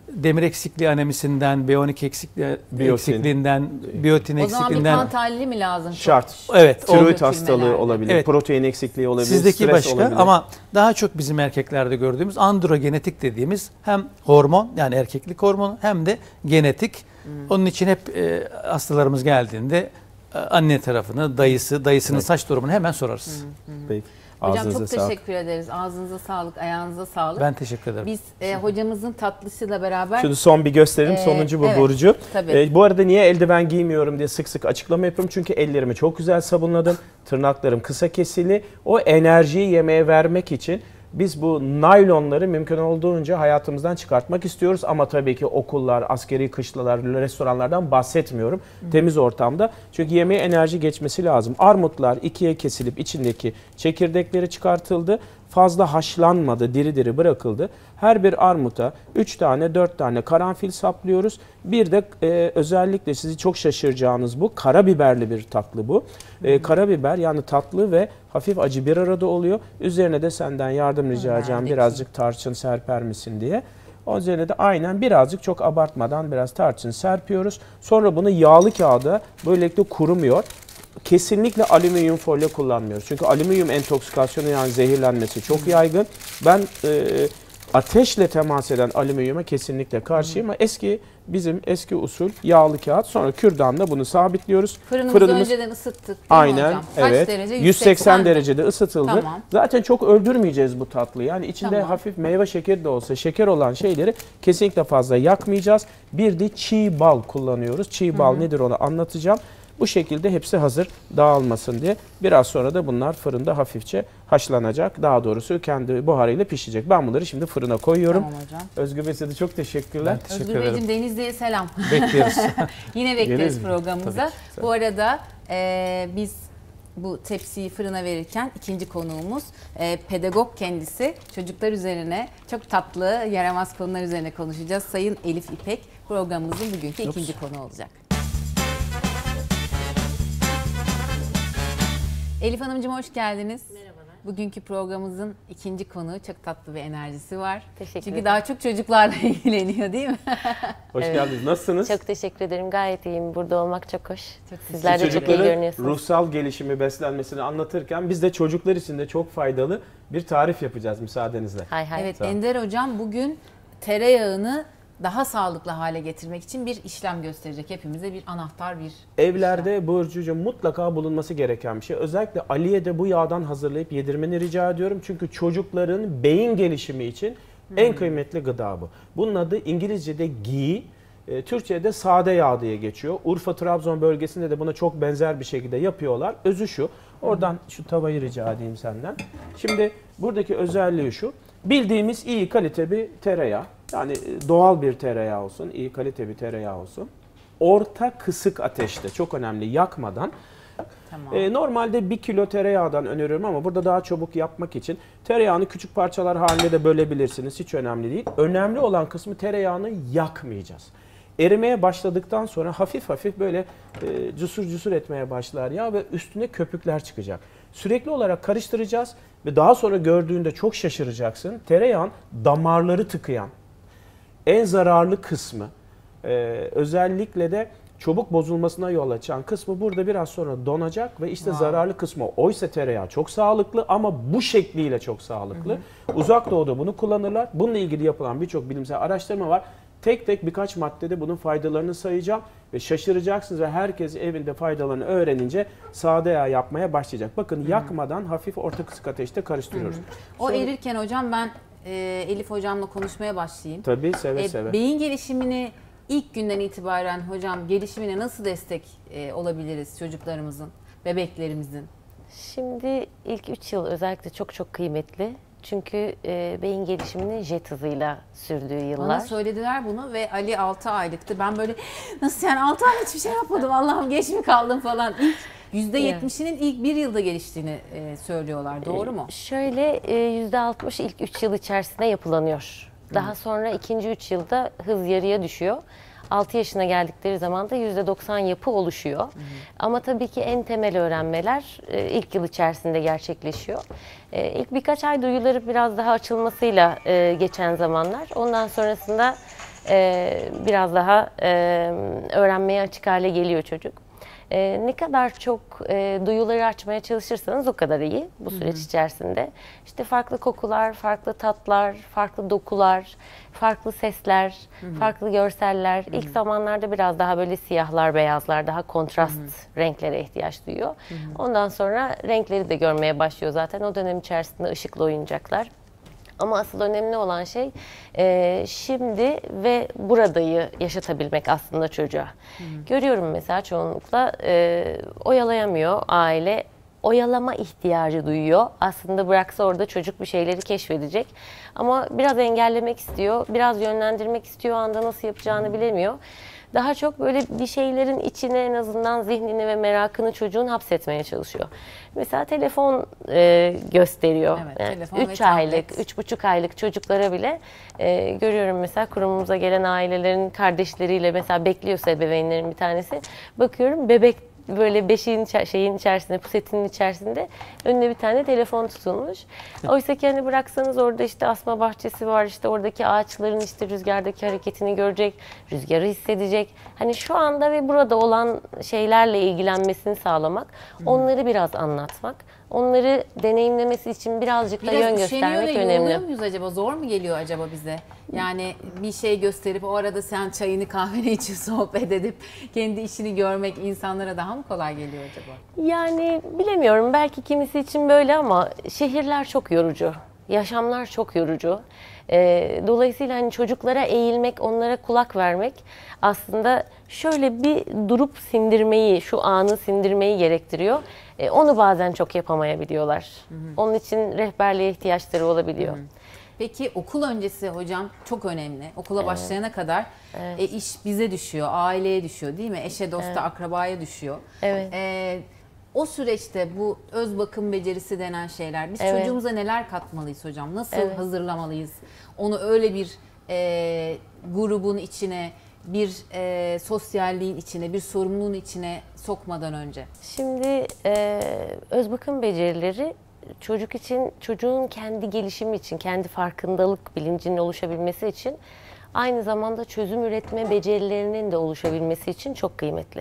demir eksikliği anemisinden, B on iki eksikliği, Biyotin. eksikliğinden, biyotin O zaman bir eksikliğinden. kan tahlili mi lazım? Şart. Evet. Tiroid o- hastalığı olabilir, Evet. protein eksikliği olabilir, Sizdeki stres başka olabilir. ama daha çok bizim erkeklerde gördüğümüz androgenetik dediğimiz hem hormon yani erkeklik hormonu hem de genetik. Onun için hep e, hastalarımız geldiğinde e, anne tarafını, dayısı, dayısının Evet. saç durumunu hemen sorarız. Peki. Hocam Ağzınıza çok sağlık. teşekkür ederiz. Ağzınıza sağlık, ayağınıza sağlık. Ben teşekkür ederim. Biz e, hocamızın tatlısıyla beraber Şunu son bir gösterelim. Ee, Sonuncu bu evet, Burcu. tabii. Ee, bu arada niye eldiven giymiyorum diye sık sık açıklama yapıyorum. Çünkü ellerimi çok güzel sabunladım. Tırnaklarım kısa kesili. O enerjiyi yemeğe vermek için biz bu naylonları mümkün olduğunca hayatımızdan çıkartmak istiyoruz. Ama tabii ki okullar, askeri kışlalar, restoranlardan bahsetmiyorum. Hı. Temiz ortamda. Çünkü yemeğe enerji geçmesi lazım. Armutlar ikiye kesilip içindeki çekirdekleri çıkartıldı. Fazla haşlanmadı, diri diri bırakıldı. Her bir armuta üç tane dört tane karanfil saplıyoruz. Bir de e, özellikle sizi çok şaşıracağınız bu karabiberli bir tatlı bu. E, karabiber yani tatlı ve hafif acı bir arada oluyor. Üzerine de senden yardım rica Hı, edeceğim verdik. birazcık tarçın serper misin diye. O üzerine de aynen birazcık çok abartmadan biraz tarçın serpiyoruz. Sonra bunu yağlı kağıda böylelikle kurumuyor. Kesinlikle alüminyum folyo kullanmıyoruz. Çünkü alüminyum entoksikasyonu yani zehirlenmesi çok yaygın. Ben e, ateşle temas eden alüminyuma kesinlikle karşıyım. Ama eski bizim eski usul yağlı kağıt. Sonra kürdanla bunu sabitliyoruz. fırınımızı Fırınımız- önceden ısıttık değil mi Aynen, hocam? Kaç evet. derece? yüz seksen mi? derecede ısıtıldı. Tamam. Zaten çok öldürmeyeceğiz bu tatlıyı. Yani içinde Tamam. hafif meyve şekeri de olsa şeker olan şeyleri kesinlikle fazla yakmayacağız. Bir de çiğ bal kullanıyoruz. Çiğ bal nedir onu anlatacağım. Bu şekilde hepsi hazır dağılmasın diye. Biraz sonra da bunlar fırında hafifçe haşlanacak. Daha doğrusu kendi buharıyla pişecek. Ben bunları şimdi fırına koyuyorum. Tamam hocam. Özgür Bey size de çok teşekkürler. Ben teşekkür Özgür ederim. Beyciğim Denizli'ye selam. Bekliyoruz. Yine bekleriz Geliriz. programımıza. Tabii Bu arada e, biz bu tepsiyi fırına verirken ikinci konuğumuz e, pedagog kendisi. Çocuklar üzerine çok tatlı, yaramaz konular üzerine konuşacağız. Sayın Elif İpek programımızın bugünkü Ups. ikinci konu olacak. Elif Hanımcığım hoş geldiniz. Merhabalar. Bugünkü programımızın ikinci konuğu çok tatlı bir enerjisi var. Teşekkür Çünkü ederim. daha çok çocuklarla ilgileniyor değil mi? Hoş Evet. geldiniz. Nasılsınız? Çok teşekkür ederim. Gayet iyiyim. Burada olmak çok hoş. Çok Sizler de çok iyi Çocukların görünüyorsunuz. ruhsal gelişimi, beslenmesini anlatırken biz de çocuklar için de çok faydalı bir tarif yapacağız müsaadenizle. Hay hay. Evet Sağ ol. Ender Hocam bugün tereyağını daha sağlıklı hale getirmek için bir işlem gösterecek. Hepimize bir anahtar bir Evlerde Burcucuğum mutlaka bulunması gereken bir şey. Özellikle Ali'ye de bu yağdan hazırlayıp yedirmeni rica ediyorum. Çünkü çocukların beyin gelişimi için en kıymetli gıda bu. Bunun adı İngilizce'de ghee, e, Türkçe'de sade yağ diye geçiyor. Urfa, Trabzon bölgesinde de buna çok benzer bir şekilde yapıyorlar. Özü şu, oradan şu tavayı rica edeyim senden. Şimdi buradaki özelliği şu, bildiğimiz iyi kalite bir tereyağı. Yani doğal bir tereyağı olsun, iyi kalite bir tereyağı olsun. Orta kısık ateşte, çok önemli, yakmadan. tamam. Ee, normalde bir kilo tereyağdan öneriyorum ama burada daha çabuk yapmak için tereyağını küçük parçalar halinde de bölebilirsiniz. Hiç önemli değil. Önemli olan kısmı tereyağını yakmayacağız. Erimeye başladıktan sonra hafif hafif böyle e, cusur cusur etmeye başlar yağ ve üstüne köpükler çıkacak. Sürekli olarak karıştıracağız ve daha sonra gördüğünde çok şaşıracaksın. Tereyağın damarları tıkayan en zararlı kısmı, e, özellikle de çabuk bozulmasına yol açan kısmı burada biraz sonra donacak ve işte Wow. zararlı kısmı oysa tereyağı çok sağlıklı ama bu şekliyle çok sağlıklı. Hı hı. Uzak Doğu'da bunu kullanırlar. Bununla ilgili yapılan birçok bilimsel araştırma var. Tek tek birkaç maddede bunun faydalarını sayacağım ve şaşıracaksınız ve herkes evinde faydalarını öğrenince sade yağ yapmaya başlayacak. Bakın hı. yakmadan hafif orta kısık ateşte karıştırıyoruz. Hı hı. O Sonra- erirken hocam ben e, Elif hocamla konuşmaya başlayayım. Tabii seve E, seve. beyin gelişimini ilk günden itibaren hocam gelişimine nasıl destek e, olabiliriz çocuklarımızın, bebeklerimizin? Şimdi ilk üç yıl özellikle çok çok kıymetli. Çünkü e, beyin gelişiminin jet hızıyla sürdüğü yıllar. Bana söylediler bunu ve Ali altı aylıktı. Ben böyle nasıl yani altı ay hiçbir şey yapmadım Allah'ım geç mi kaldım falan. İlk yüzde yetmişinin ilk bir yılda geliştiğini e, söylüyorlar. Doğru mu? Şöyle e, yüzde altmış ilk üç yıl içerisinde yapılanıyor. Daha sonra ikinci üç yılda hız yarıya düşüyor. altı yaşına geldikleri zaman da yüzde doksan yapı oluşuyor. Hı hı. Ama tabii ki en temel öğrenmeler e, ilk yıl içerisinde gerçekleşiyor. E, ilk birkaç ay duyuları biraz daha açılmasıyla e, geçen zamanlar. Ondan sonrasında e, biraz daha e, öğrenmeye açık hale geliyor çocuk. E, ne kadar çok e, duyuları açmaya çalışırsanız o kadar iyi bu süreç Hı-hı. içerisinde. İşte farklı kokular, farklı tatlar, farklı dokular, farklı sesler, Hı-hı. farklı görseller. Hı-hı. İlk zamanlarda biraz daha böyle siyahlar, beyazlar, daha kontrast Hı-hı. renklere ihtiyaç duyuyor. Hı-hı. Ondan sonra renkleri de görmeye başlıyor zaten. O dönem içerisinde ışıklı oyuncaklar. Ama asıl önemli olan şey e, şimdi ve buradayı yaşatabilmek aslında çocuğa. Hı. Görüyorum mesela çoğunlukla e, oyalayamıyor aile, oyalama ihtiyacı duyuyor. Aslında bıraksa orada çocuk bir şeyleri keşfedecek. Ama biraz engellemek istiyor, biraz yönlendirmek istiyor, o anda nasıl yapacağını bilemiyor. Daha çok böyle bir şeylerin içine en azından zihnini ve merakını çocuğun hapsetmeye çalışıyor. Mesela telefon e, gösteriyor. Evet, yani telefon üç aylık, üç buçuk aylık çocuklara bile e, görüyorum mesela kurumumuza gelen ailelerin kardeşleriyle mesela bekliyorsa ebeveynlerin bir tanesi. Bakıyorum bebek böyle beşiğin şeyin içerisinde, pusetinin içerisinde önüne bir tane telefon tutulmuş. Oysa ki hani bıraksanız orada işte asma bahçesi var, işte oradaki ağaçların işte rüzgardaki hareketini görecek, rüzgarı hissedecek. Hani şu anda ve burada olan şeylerle ilgilenmesini sağlamak, onları biraz anlatmak, onları deneyimlemesi için birazcık da Biraz yön üşeniyor göstermek ve önemli. yoruluyor muyuz acaba? Zor mu geliyor acaba bize? Yani bir şey gösterip o arada sen çayını kahveni içip sohbet edip kendi işini görmek insanlara daha mı kolay geliyor acaba? Yani bilemiyorum. Belki kimisi için böyle ama şehirler çok yorucu. Yaşamlar çok yorucu. Ee, dolayısıyla hani çocuklara eğilmek, onlara kulak vermek aslında şöyle bir durup sindirmeyi, şu anı sindirmeyi gerektiriyor. Ee, onu bazen çok yapamayabiliyorlar. Hı hı. Onun için rehberliğe ihtiyaçları olabiliyor. Hı hı. Peki okul öncesi hocam çok önemli. Okula Evet. başlayana kadar Evet. e, iş bize düşüyor, aileye düşüyor değil mi? Eşe, dosta, Evet. akrabaya düşüyor. Evet. E, o süreçte bu öz bakım becerisi denen şeyler, biz Evet. çocuğumuza neler katmalıyız hocam? Nasıl Evet. hazırlamalıyız? Onu öyle bir e, grubun içine, bir e, sosyalliğin içine, bir sorumluluğun içine sokmadan önce. Şimdi e, öz bakım becerileri çocuk için, çocuğun kendi gelişimi için, kendi farkındalık bilincinin oluşabilmesi için, aynı zamanda çözüm üretme becerilerinin de oluşabilmesi için çok kıymetli.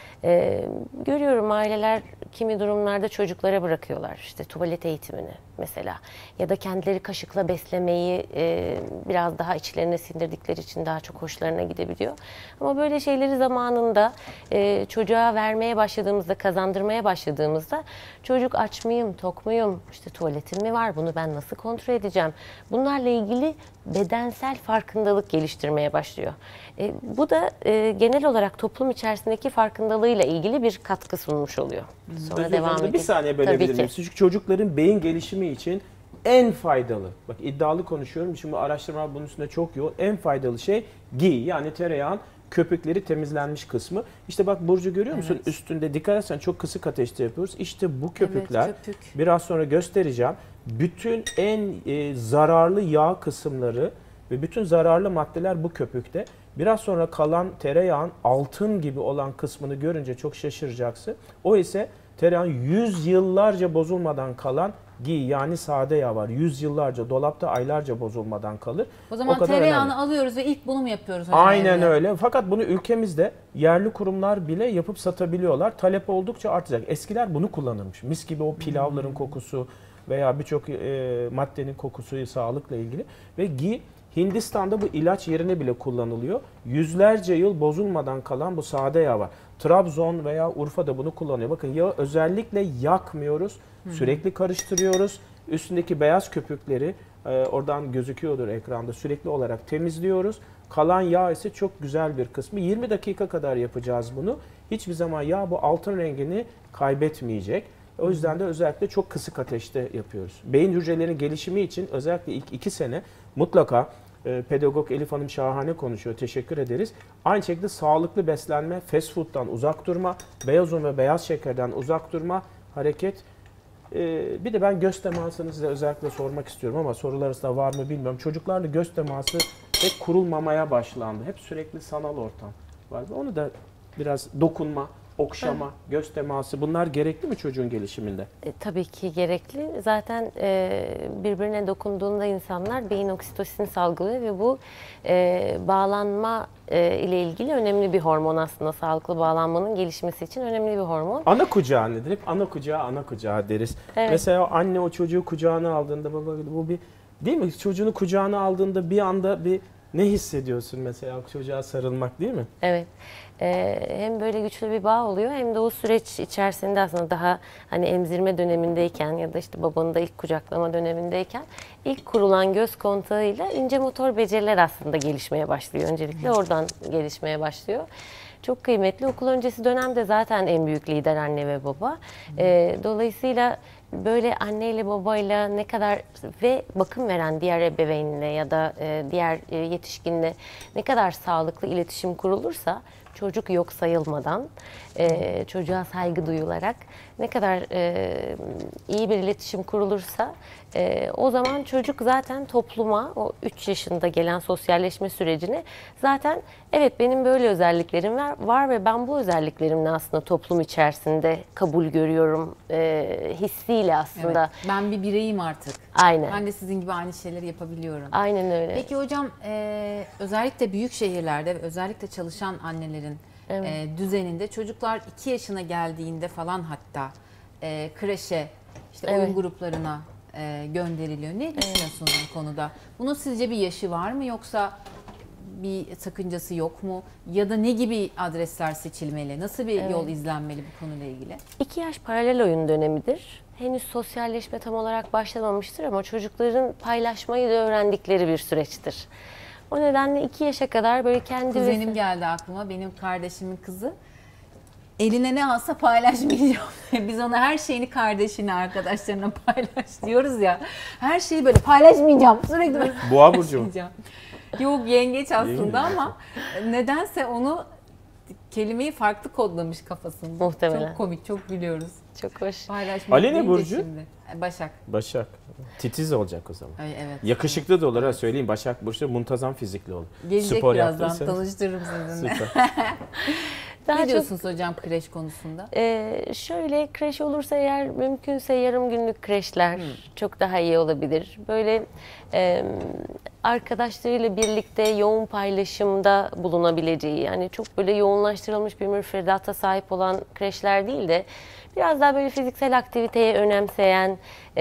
Ee, görüyorum aileler kimi durumlarda çocuklara bırakıyorlar işte tuvalet eğitimini mesela ya da kendileri kaşıkla beslemeyi e, biraz daha içlerine sindirdikleri için daha çok hoşlarına gidebiliyor. Ama böyle şeyleri zamanında e, çocuğa vermeye başladığımızda, kazandırmaya başladığımızda çocuk aç mıyım, tok muyum, işte tuvaletim mi var, bunu ben nasıl kontrol edeceğim? Bunlarla ilgili bedensel farkındalık geliştirmeye başlıyor. E, bu da e, genel olarak toplum içerisindeki farkındalığıyla ilgili bir katkı sunmuş oluyor. Sonra Özür devam dilerim, edelim. bir saniye bölebilir miyim? Çünkü çocukların beyin gelişimi için en faydalı, bak iddialı konuşuyorum, şimdi araştırmalar bunun üstünde çok yoğun, en faydalı şey ghee, yani tereyağın köpükleri temizlenmiş kısmı. İşte bak Burcu görüyor musun? Evet. Üstünde dikkat etsen çok kısık ateşte yapıyoruz. İşte bu köpükler, evet, köpük. Biraz sonra göstereceğim. Bütün en e, zararlı yağ kısımları ve bütün zararlı maddeler bu köpükte. Biraz sonra kalan tereyağın altın gibi olan kısmını görünce çok şaşıracaksın. O ise tereyağın yüz yıllarca bozulmadan kalan ghee, yani sade yağ var. yüz yıllarca dolapta aylarca bozulmadan kalır. O zaman o tereyağını önemli. alıyoruz ve ilk bunu mu yapıyoruz hocam? Aynen evde? öyle. Fakat bunu ülkemizde yerli kurumlar bile yapıp satabiliyorlar. Talep oldukça artacak. Eskiler bunu kullanırmış. Mis gibi o pilavların hmm. kokusu veya birçok e, maddenin kokusu sağlıkla ilgili. Ve ghee Hindistan'da bu ilaç yerine bile kullanılıyor. Yüzlerce yıl bozulmadan kalan bu sade yağ var. Trabzon veya Urfa'da bunu kullanıyor. Bakın yağı özellikle yakmıyoruz. Hı hı. Sürekli karıştırıyoruz. Üstündeki beyaz köpükleri e, oradan gözüküyordur ekranda, sürekli olarak temizliyoruz. Kalan yağ ise çok güzel bir kısmı. yirmi dakika kadar yapacağız bunu. Hiçbir zaman yağ bu altın rengini kaybetmeyecek. O yüzden de özellikle çok kısık ateşte yapıyoruz. Beyin hücrelerinin gelişimi için özellikle ilk iki sene mutlaka e, pedagog Elif Hanım şahane konuşuyor. Teşekkür ederiz. Aynı şekilde sağlıklı beslenme, fast food'dan uzak durma, beyaz un ve beyaz şekerden uzak durma, hareket. E, bir de ben göz temasını size özellikle sormak istiyorum ama sorular arasında var mı bilmiyorum. Çocuklarla göz teması pek kurulmamaya başlandı. Hep sürekli sanal ortam var. Onu da biraz dokunma, okşama, göz teması bunlar gerekli mi çocuğun gelişiminde? E, tabii ki gerekli. Zaten e, birbirine dokunduğunda insanlar beyin oksitosin salgılıyor ve bu e, bağlanma e, ile ilgili önemli bir hormon aslında. Sağlıklı bağlanmanın gelişmesi için önemli bir hormon. Ana kucağı nedir? Hep ana kucağı, ana kucağı deriz. Evet. Mesela anne o çocuğu kucağına aldığında baba bu bir değil mi? Çocuğunu kucağına aldığında bir anda bir ne hissediyorsun mesela çocuğa sarılmak değil mi? Evet. Ee, hem böyle güçlü bir bağ oluyor hem de o süreç içerisinde aslında daha hani emzirme dönemindeyken ya da işte babanın da ilk kucaklama dönemindeyken ilk kurulan göz kontağıyla ince motor beceriler aslında gelişmeye başlıyor. Öncelikle oradan gelişmeye başlıyor. Çok kıymetli. Okul öncesi dönemde zaten en büyük lider anne ve baba. Ee, dolayısıyla böyle anneyle babayla ne kadar ve bakım veren diğer ebeveynle ya da e, diğer e, yetişkinle ne kadar sağlıklı iletişim kurulursa çocuk yok sayılmadan, e, çocuğa saygı duyularak ne kadar e, iyi bir iletişim kurulursa e, o zaman çocuk zaten topluma o üç yaşında gelen sosyalleşme sürecini zaten evet benim böyle özelliklerim var, var ve ben bu özelliklerimle aslında toplum içerisinde kabul görüyorum e, hissiyle aslında. Evet, ben bir bireyim artık. Aynen. Ben de sizin gibi aynı şeyleri yapabiliyorum. Aynen öyle. Peki hocam e, özellikle büyük şehirlerde ve özellikle çalışan annelerin Evet. e, düzeninde çocuklar iki yaşına geldiğinde falan hatta e, kreşe, işte Evet. oyun gruplarına e, gönderiliyor. Ne düşünüyorsunuz bu konuda? Bunun sizce bir yaşı var mı yoksa bir sakıncası yok mu? Ya da ne gibi adresler seçilmeli? Nasıl bir Evet. yol izlenmeli bu konuyla ilgili? İki yaş paralel oyun dönemidir. Henüz sosyalleşme tam olarak başlamamıştır ama çocukların paylaşmayı da öğrendikleri bir süreçtir. O nedenle iki yaşa kadar böyle kendi... Kuzenim geldi aklıma, benim kardeşimin kızı. Eline ne alsa paylaşmayacağım. Biz ona her şeyini kardeşine, arkadaşlarına paylaş diyoruz ya. Her şeyi böyle paylaşmayacağım. Sürekli böyle Boğa burcu. paylaşmayacağım. Yok yengeç aslında Yengeç. ama nedense onu kelimeyi farklı kodlamış kafasında. Muhtemelen. Çok komik, çok gülüyoruz. Çok hoş. Paylaşmak Ali ne deyince burcu? Şimdi. Başak. Başak. Titiz olacak o zaman. Ay, evet. Yakışıklı da olur ha söyleyeyim. Başak Burcu muntazam fizikli olur. Gelecek Spor birazdan, yaptıysanız- tanıştırırım sizinle. Süper. Daha Ne çok, diyorsunuz hocam kreş konusunda? e, şöyle kreş olursa eğer mümkünse yarım günlük kreşler çok daha iyi olabilir. Böyle e, arkadaşlarıyla birlikte yoğun paylaşımda bulunabileceği yani çok böyle yoğunlaştırılmış bir müfredata sahip olan kreşler değil de biraz daha böyle fiziksel aktiviteye önemseyen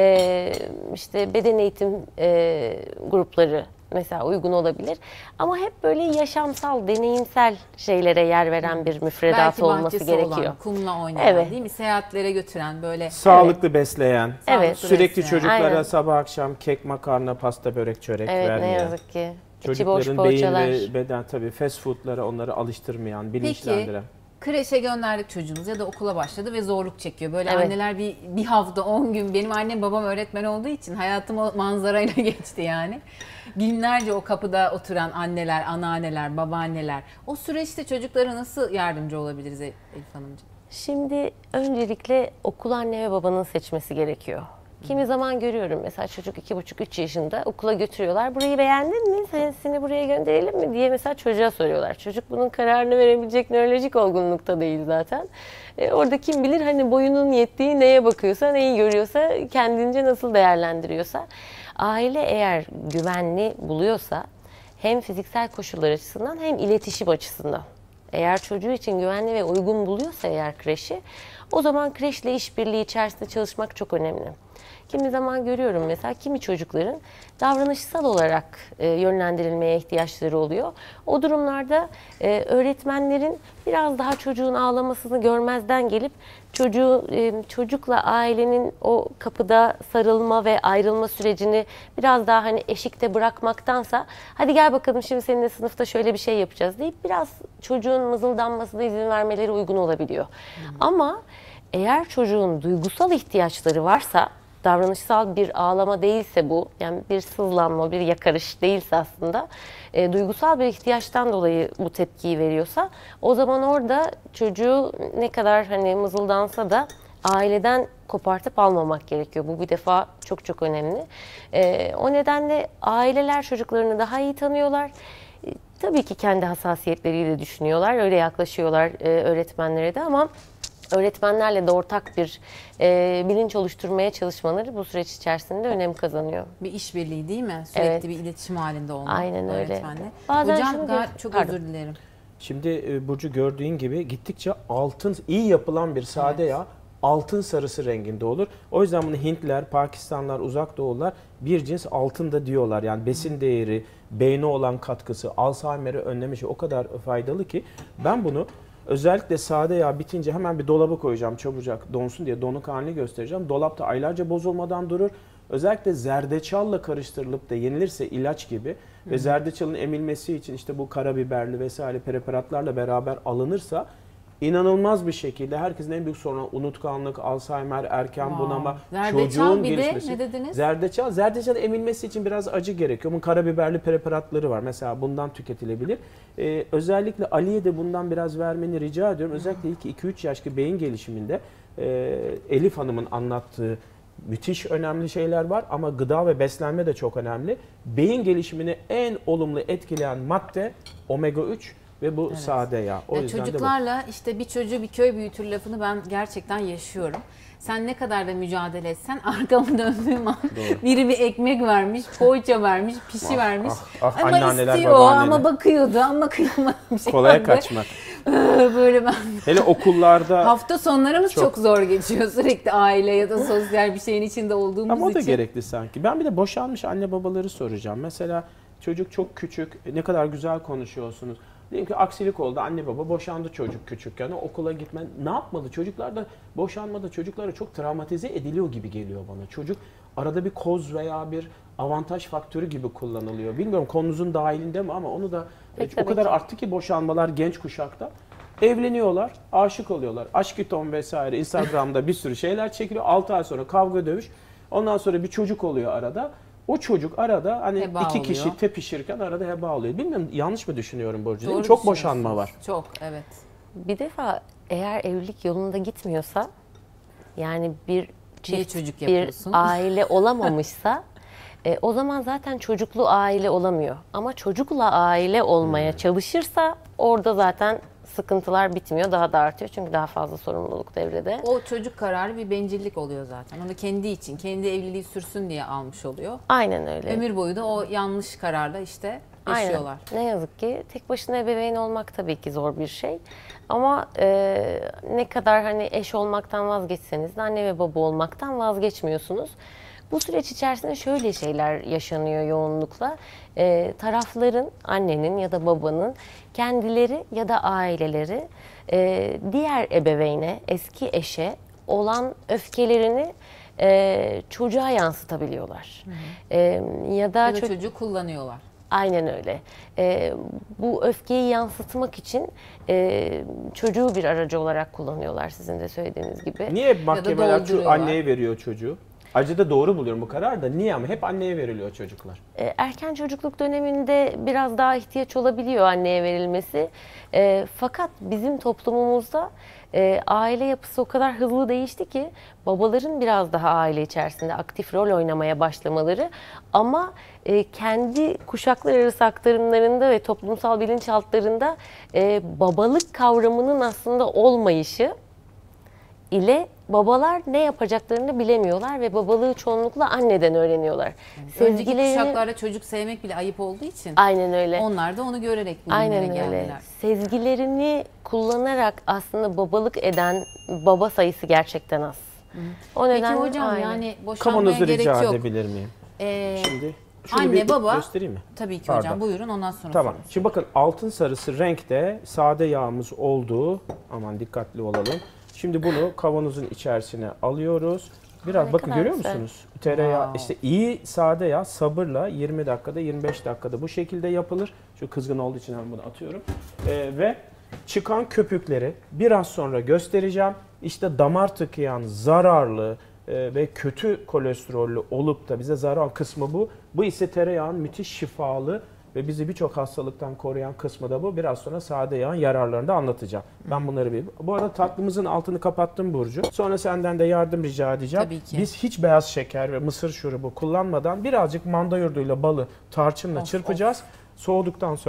e, işte beden eğitim e, grupları mesela uygun olabilir. Ama hep böyle yaşamsal, deneyimsel şeylere yer veren bir müfredat Belki olması bahçesi gerekiyor. olan, kumla oynayan Evet. değil mi? Seyahatlere götüren böyle Sağlıklı besleyen. Evet. sağlıklı Sürekli besleyen. çocuklara Aynen. sabah akşam kek, makarna, pasta, börek, çörek Evet vermeyen. ne yazık ki. İçi boş Çocukların beyin poğaçalar. ve beden tabii fast foodlara onları alıştırmayan, bilinçlendiren. Kreşe gönderdik çocuğumuz ya da okula başladı ve zorluk çekiyor. Böyle Evet. anneler bir, bir hafta on gün, benim annem babam öğretmen olduğu için hayatım o manzarayla geçti yani. Günlerce o kapıda oturan anneler, anneanneler, babaanneler. O süreçte çocuklara nasıl yardımcı olabiliriz Elif Hanımcığım? Şimdi öncelikle okul anne ve babanın seçmesi gerekiyor. Kimi zaman görüyorum mesela çocuk iki buçuk üç yaşında okula götürüyorlar. Burayı beğendin mi? Sen, seni buraya gönderelim mi diye mesela çocuğa soruyorlar. Çocuk bunun kararını verebilecek nörolojik olgunlukta değil zaten. E, orada kim bilir hani boyunun yettiği neye bakıyorsa, neyi görüyorsa, kendince nasıl değerlendiriyorsa. Aile eğer güvenli buluyorsa hem fiziksel koşullar açısından hem iletişim açısından. Eğer çocuğu için güvenli ve uygun buluyorsa eğer kreşi, o zaman kreşle işbirliği içerisinde çalışmak çok önemli. Kimi zaman görüyorum mesela kimi çocukların davranışsal olarak e, yönlendirilmeye ihtiyaçları oluyor. O durumlarda e, öğretmenlerin biraz daha çocuğun ağlamasını görmezden gelip çocuğu e, çocukla ailenin o kapıda sarılma ve ayrılma sürecini biraz daha hani eşikte bırakmaktansa hadi gel bakalım şimdi seninle sınıfta şöyle bir şey yapacağız deyip biraz çocuğun mızıldanmasına izin vermeleri uygun olabiliyor. Hmm. Ama eğer çocuğun duygusal ihtiyaçları varsa, davranışsal bir ağlama değilse bu, yani bir sızlanma, bir yakarış değilse aslında, e, duygusal bir ihtiyaçtan dolayı bu tepkiyi veriyorsa, o zaman orada çocuğu ne kadar hani mızıldansa da aileden kopartıp almamak gerekiyor. Bu bir defa çok çok önemli. E, o nedenle aileler çocuklarını daha iyi tanıyorlar. tabii ki kendi hassasiyetleriyle düşünüyorlar. Öyle yaklaşıyorlar e, öğretmenlere de ama öğretmenlerle de ortak bir e, bilinç oluşturmaya çalışmaları bu süreç içerisinde önem kazanıyor. Bir işbirliği değil mi? Sürekli Evet. bir iletişim halinde olmak. Aynen öyle. Öğretmenle. Bazen Hocam şunu gar- gör- çok Pardon. özür dilerim. Şimdi e, Burcu gördüğün gibi gittikçe altın, iyi yapılan bir sade Evet. yağ altın sarısı renginde olur. O yüzden bunu Hintler, Pakistanlar, Uzak Doğular bir cins altın da diyorlar. Yani besin değeri, beyne olan katkısı, Alzheimer'i önlemiş o kadar faydalı ki ben bunu özellikle sade yağ bitince hemen bir dolaba koyacağım çabucak donsun diye donuk halini göstereceğim. Dolapta aylarca bozulmadan durur. Özellikle zerdeçalla karıştırılıp da yenilirse ilaç gibi ve zerdeçalın emilmesi için işte bu karabiberli vesaire preparatlarla beraber alınırsa inanılmaz bir şekilde herkesin en büyük sorunu unutkanlık, Alzheimer, erken Wow. bunama, Zerdeçal çocuğun bir de gelişmesi. ne dediniz? Zerdeçal, zerdeçal emilmesi için biraz acı gerekiyor. Bunun karabiberli preparatları var. Mesela bundan tüketilebilir. Ee, özellikle Ali'ye de bundan biraz vermeni rica ediyorum. Özellikle ilk iki üç yaşki beyin gelişiminde e, Elif Hanım'ın anlattığı müthiş önemli şeyler var ama gıda ve beslenme de çok önemli. Beyin gelişimini en olumlu etkileyen madde omega üç ve bu Evet. sade yağ. O Ya yüzden de bu. çocuklarla işte bir çocuğu bir köy büyütür lafını ben gerçekten yaşıyorum. Sen ne kadar da mücadele etsen arkamı döndüğüm an biri bir ekmek vermiş, poğaça vermiş, pişi vermiş. ah, ama anneanneler, istiyor babaanneler. ama bakıyordu ama kıyamadım. Şey Kolaya yaptı. kaçmak. Böyle ben Hele okullarda hafta sonlarımız çok. Çok. zor geçiyor sürekli aile ya da sosyal bir şeyin içinde olduğumuz ama o da için. gerekli sanki. Ben bir de boşanmış anne babaları soracağım. Mesela çocuk çok küçük, ne kadar güzel konuşuyorsunuz. Diyelim ki aksilik oldu, anne baba boşandı çocuk küçükken, okula gitme. Ne yapmalı? Çocuklar da boşanmada çocuklara çok travmatize ediliyor gibi geliyor bana. Çocuk arada bir koz veya bir avantaj faktörü gibi kullanılıyor. Bilmiyorum konunuzun dahilinde mi ama onu da Peki, o tabii kadar ki. arttı ki boşanmalar genç kuşakta. Evleniyorlar, aşık oluyorlar. Aşkiton vesaire Instagram'da bir sürü şeyler çekiliyor. altı ay sonra kavga dövüş. Ondan sonra bir çocuk oluyor arada. O çocuk arada hani Heba iki oluyor. kişi tepişirken arada heba oluyor. Bilmiyorum yanlış mı düşünüyorum Burcu? Değil mi? Doğru Çok boşanma var. düşünüyorsunuz. Çok evet. Bir defa eğer evlilik yolunda gitmiyorsa yani bir çift çocuk bir yapıyorsun? aile olamamışsa e, o zaman zaten çocuklu aile olamıyor. Ama çocukla aile olmaya Hmm. çalışırsa orada zaten sıkıntılar bitmiyor, daha da artıyor çünkü daha fazla sorumluluk devrede. O çocuk kararı bir bencillik oluyor zaten. Onu kendi için, kendi evliliği sürsün diye almış oluyor. Aynen öyle. Ömür boyu da o yanlış kararla işte yaşıyorlar. Aynen. Ne yazık ki tek başına ebeveyn olmak tabii ki zor bir şey. Ama e, ne kadar hani eş olmaktan vazgeçseniz de anne ve baba olmaktan vazgeçmiyorsunuz. Bu süreç içerisinde şöyle şeyler yaşanıyor yoğunlukla. E, tarafların, annenin ya da babanın kendileri ya da aileleri e, diğer ebeveyne, eski eşe olan öfkelerini e, çocuğa yansıtabiliyorlar. E, ya da, Ya da ço- çocuğu kullanıyorlar. Aynen öyle. Ee, bu öfkeyi yansıtmak için e, çocuğu bir aracı olarak kullanıyorlar sizin de söylediğiniz gibi. Niye mahkemeler şu dolduruyorlar. anneye veriyor çocuğu? Acı da doğru buluyorum bu karar da. Niye ama hep anneye veriliyor çocuklar? Ee, erken çocukluk döneminde biraz daha ihtiyaç olabiliyor anneye verilmesi. Ee, fakat bizim toplumumuzda e, aile yapısı o kadar hızlı değişti ki babaların biraz daha aile içerisinde aktif rol oynamaya başlamaları ama e, kendi kuşaklar arası aktarımlarında ve toplumsal bilinçaltlarında e, babalık kavramının aslında olmayışı ile babalar ne yapacaklarını bilemiyorlar ve babalığı çoğunlukla anneden öğreniyorlar. Önceki Sezgilerini- kuşaklarda çocuk sevmek bile ayıp olduğu için Aynen öyle. onlar da onu görerek bugünlere Aynen öyle. geldiler. Sezgilerini kullanarak aslında babalık eden baba sayısı gerçekten az. O Peki nedenle hocam aynen. yani boşanmaya Kavanozu gerek rica yok. edebilir miyim? Ee, Şimdi şunu anne bir baba göstereyim mi? tabii ki Pardon. hocam buyurun ondan sonra Tamam. sorun. Şimdi bakın altın sarısı renkte sade yağımız olduğu. Aman dikkatli olalım. Şimdi bunu kavanozun içerisine alıyoruz. Biraz Ne bakın kadar görüyor güzel. musunuz? Tereyağı Wow. işte iyi sade yağ sabırla yirmi dakikada yirmi beş dakikada bu şekilde yapılır. Şu kızgın olduğu için ben bunu atıyorum. Ee, ve çıkan köpükleri biraz sonra göstereceğim. İşte damar tıkayan zararlı e, ve kötü kolesterollü olup da bize zarar kısmı bu. Bu ise tereyağın müthiş şifalı ve bizi birçok hastalıktan koruyan kısmı da bu. Biraz sonra sade yağın yararlarını da anlatacağım. Ben bunları bir... Bu arada tatlımızın altını kapattım Burcu. Sonra senden de yardım rica edeceğim. Tabii ki. Biz hiç beyaz şeker ve mısır şurubu kullanmadan birazcık manda yoğurduyla balı tarçınla Of, çırpacağız. Soğuduktan sonra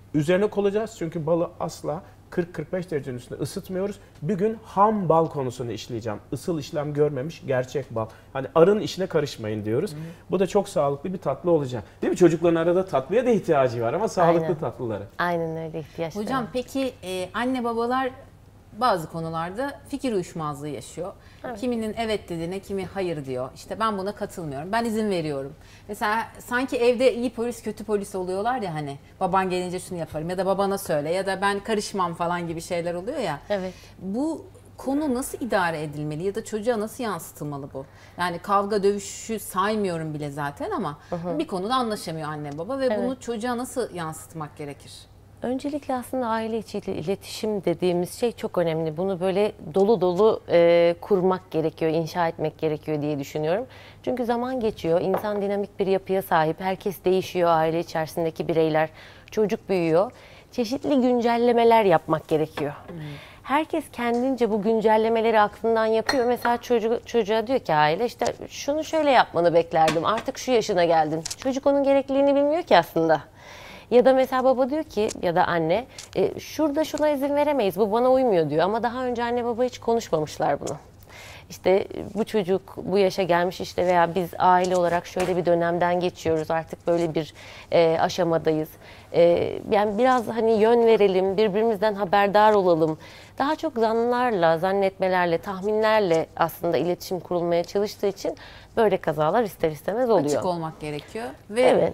Üzerine koyacağız çünkü balı asla kırk kırk beş derecenin üstünde ısıtmıyoruz. Bir gün ham bal konusunu işleyeceğim. Isıl işlem görmemiş gerçek bal. Hani arının işine karışmayın diyoruz. Hı. Bu da çok sağlıklı bir tatlı olacak. Değil mi? Çocukların arada tatlıya da ihtiyacı var ama sağlıklı Aynen. tatlıları. Aynen öyle ihtiyaçları. Hocam peki e, anne babalar bazı konularda fikir uyuşmazlığı yaşıyor. Evet. Kiminin evet dediğine kimi hayır diyor. İşte ben buna katılmıyorum. Ben izin veriyorum. Mesela sanki evde iyi polis kötü polis oluyorlar ya, hani baban gelince şunu yaparım ya da babana söyle ya da ben karışmam falan gibi şeyler oluyor ya. Evet. Bu konu nasıl idare edilmeli ya da çocuğa nasıl yansıtılmalı bu? Yani kavga dövüşü saymıyorum bile zaten ama hı hı. bir konuda anlaşamıyor anne baba ve evet. bunu çocuğa nasıl yansıtmak gerekir? Öncelikle aslında aile içi iletişim dediğimiz şey çok önemli. Bunu böyle dolu dolu e, kurmak gerekiyor, inşa etmek gerekiyor diye düşünüyorum. Çünkü zaman geçiyor, insan dinamik bir yapıya sahip, herkes değişiyor, aile içerisindeki bireyler, çocuk büyüyor. Çeşitli güncellemeler yapmak gerekiyor. Hmm. Herkes kendince bu güncellemeleri aklından yapıyor. Mesela çocuğu, çocuğa diyor ki aile, işte şunu şöyle yapmanı beklerdim, artık şu yaşına geldin. Çocuk onun gerekliliğini bilmiyor ki aslında. Ya da mesela baba diyor ki ya da anne e, şurada şuna izin veremeyiz, bu bana uymuyor diyor. Ama daha önce anne baba hiç konuşmamışlar bunu. İşte bu çocuk bu yaşa gelmiş işte veya biz aile olarak şöyle bir dönemden geçiyoruz, artık böyle bir e, aşamadayız. E, yani biraz hani yön verelim, birbirimizden haberdar olalım. Daha çok zanlarla, zannetmelerle, tahminlerle aslında iletişim kurulmaya çalıştığı için böyle kazalar ister istemez oluyor. Açık olmak gerekiyor ve evet.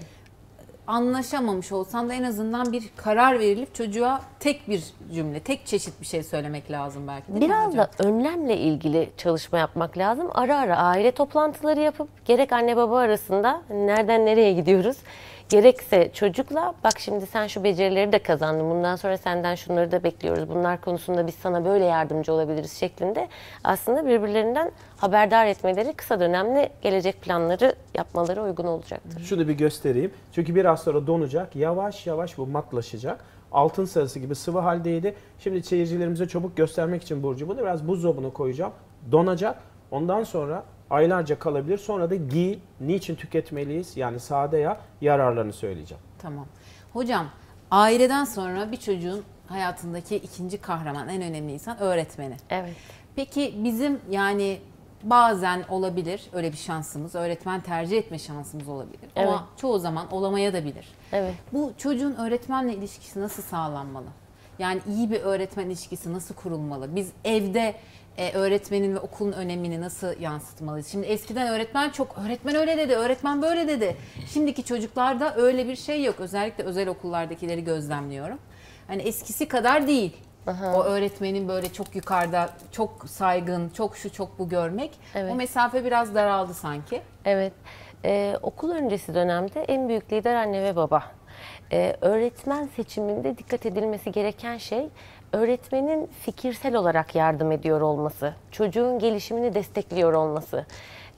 anlaşamamış olsan da en azından bir karar verilip çocuğa tek bir cümle, tek çeşit bir şey söylemek lazım belki. Değil Biraz da önlemle ilgili çalışma yapmak lazım. Ara ara aile toplantıları yapıp gerek anne baba arasında nereden nereye gidiyoruz, gerekse çocukla bak şimdi sen şu becerileri de kazandın, bundan sonra senden şunları da bekliyoruz, bunlar konusunda biz sana böyle yardımcı olabiliriz şeklinde aslında birbirlerinden haberdar etmeleri kısa dönemli gelecek planları yapmaları uygun olacaktır. Şunu bir göstereyim. Çünkü biraz sonra donacak. Yavaş yavaş bu matlaşacak. Altın sarısı gibi sıvı haldeydi. Şimdi seyircilerimize çabuk göstermek için Burcu bunu biraz buzdolabına koyacağım. Donacak. Ondan sonra aylarca kalabilir. Sonra da giy, niçin tüketmeliyiz? Yani sade yağ yararlarını söyleyeceğim. Tamam. Hocam, aileden sonra bir çocuğun hayatındaki ikinci kahraman, en önemli insan öğretmeni. Evet. Peki bizim yani bazen olabilir öyle bir şansımız, öğretmen tercih etme şansımız olabilir. Evet. Ama çoğu zaman olamaya da bilir. Evet. Bu çocuğun öğretmenle ilişkisi nasıl sağlanmalı? Yani iyi bir öğretmen ilişkisi nasıl kurulmalı? Biz evde e, öğretmenin ve okulun önemini nasıl yansıtmalıyız? Şimdi eskiden öğretmen çok, öğretmen öyle dedi, öğretmen böyle dedi. Şimdiki çocuklarda öyle bir şey yok. Özellikle özel okullardakileri gözlemliyorum. Hani eskisi kadar değil. Aha. O öğretmenin böyle çok yukarıda, çok saygın, çok şu çok bu görmek. Evet. O mesafe biraz daraldı sanki. Evet. Ee, okul öncesi dönemde en büyük lider anne ve baba. Ee, öğretmen seçiminde dikkat edilmesi gereken şey öğretmenin fikirsel olarak yardım ediyor olması, çocuğun gelişimini destekliyor olması.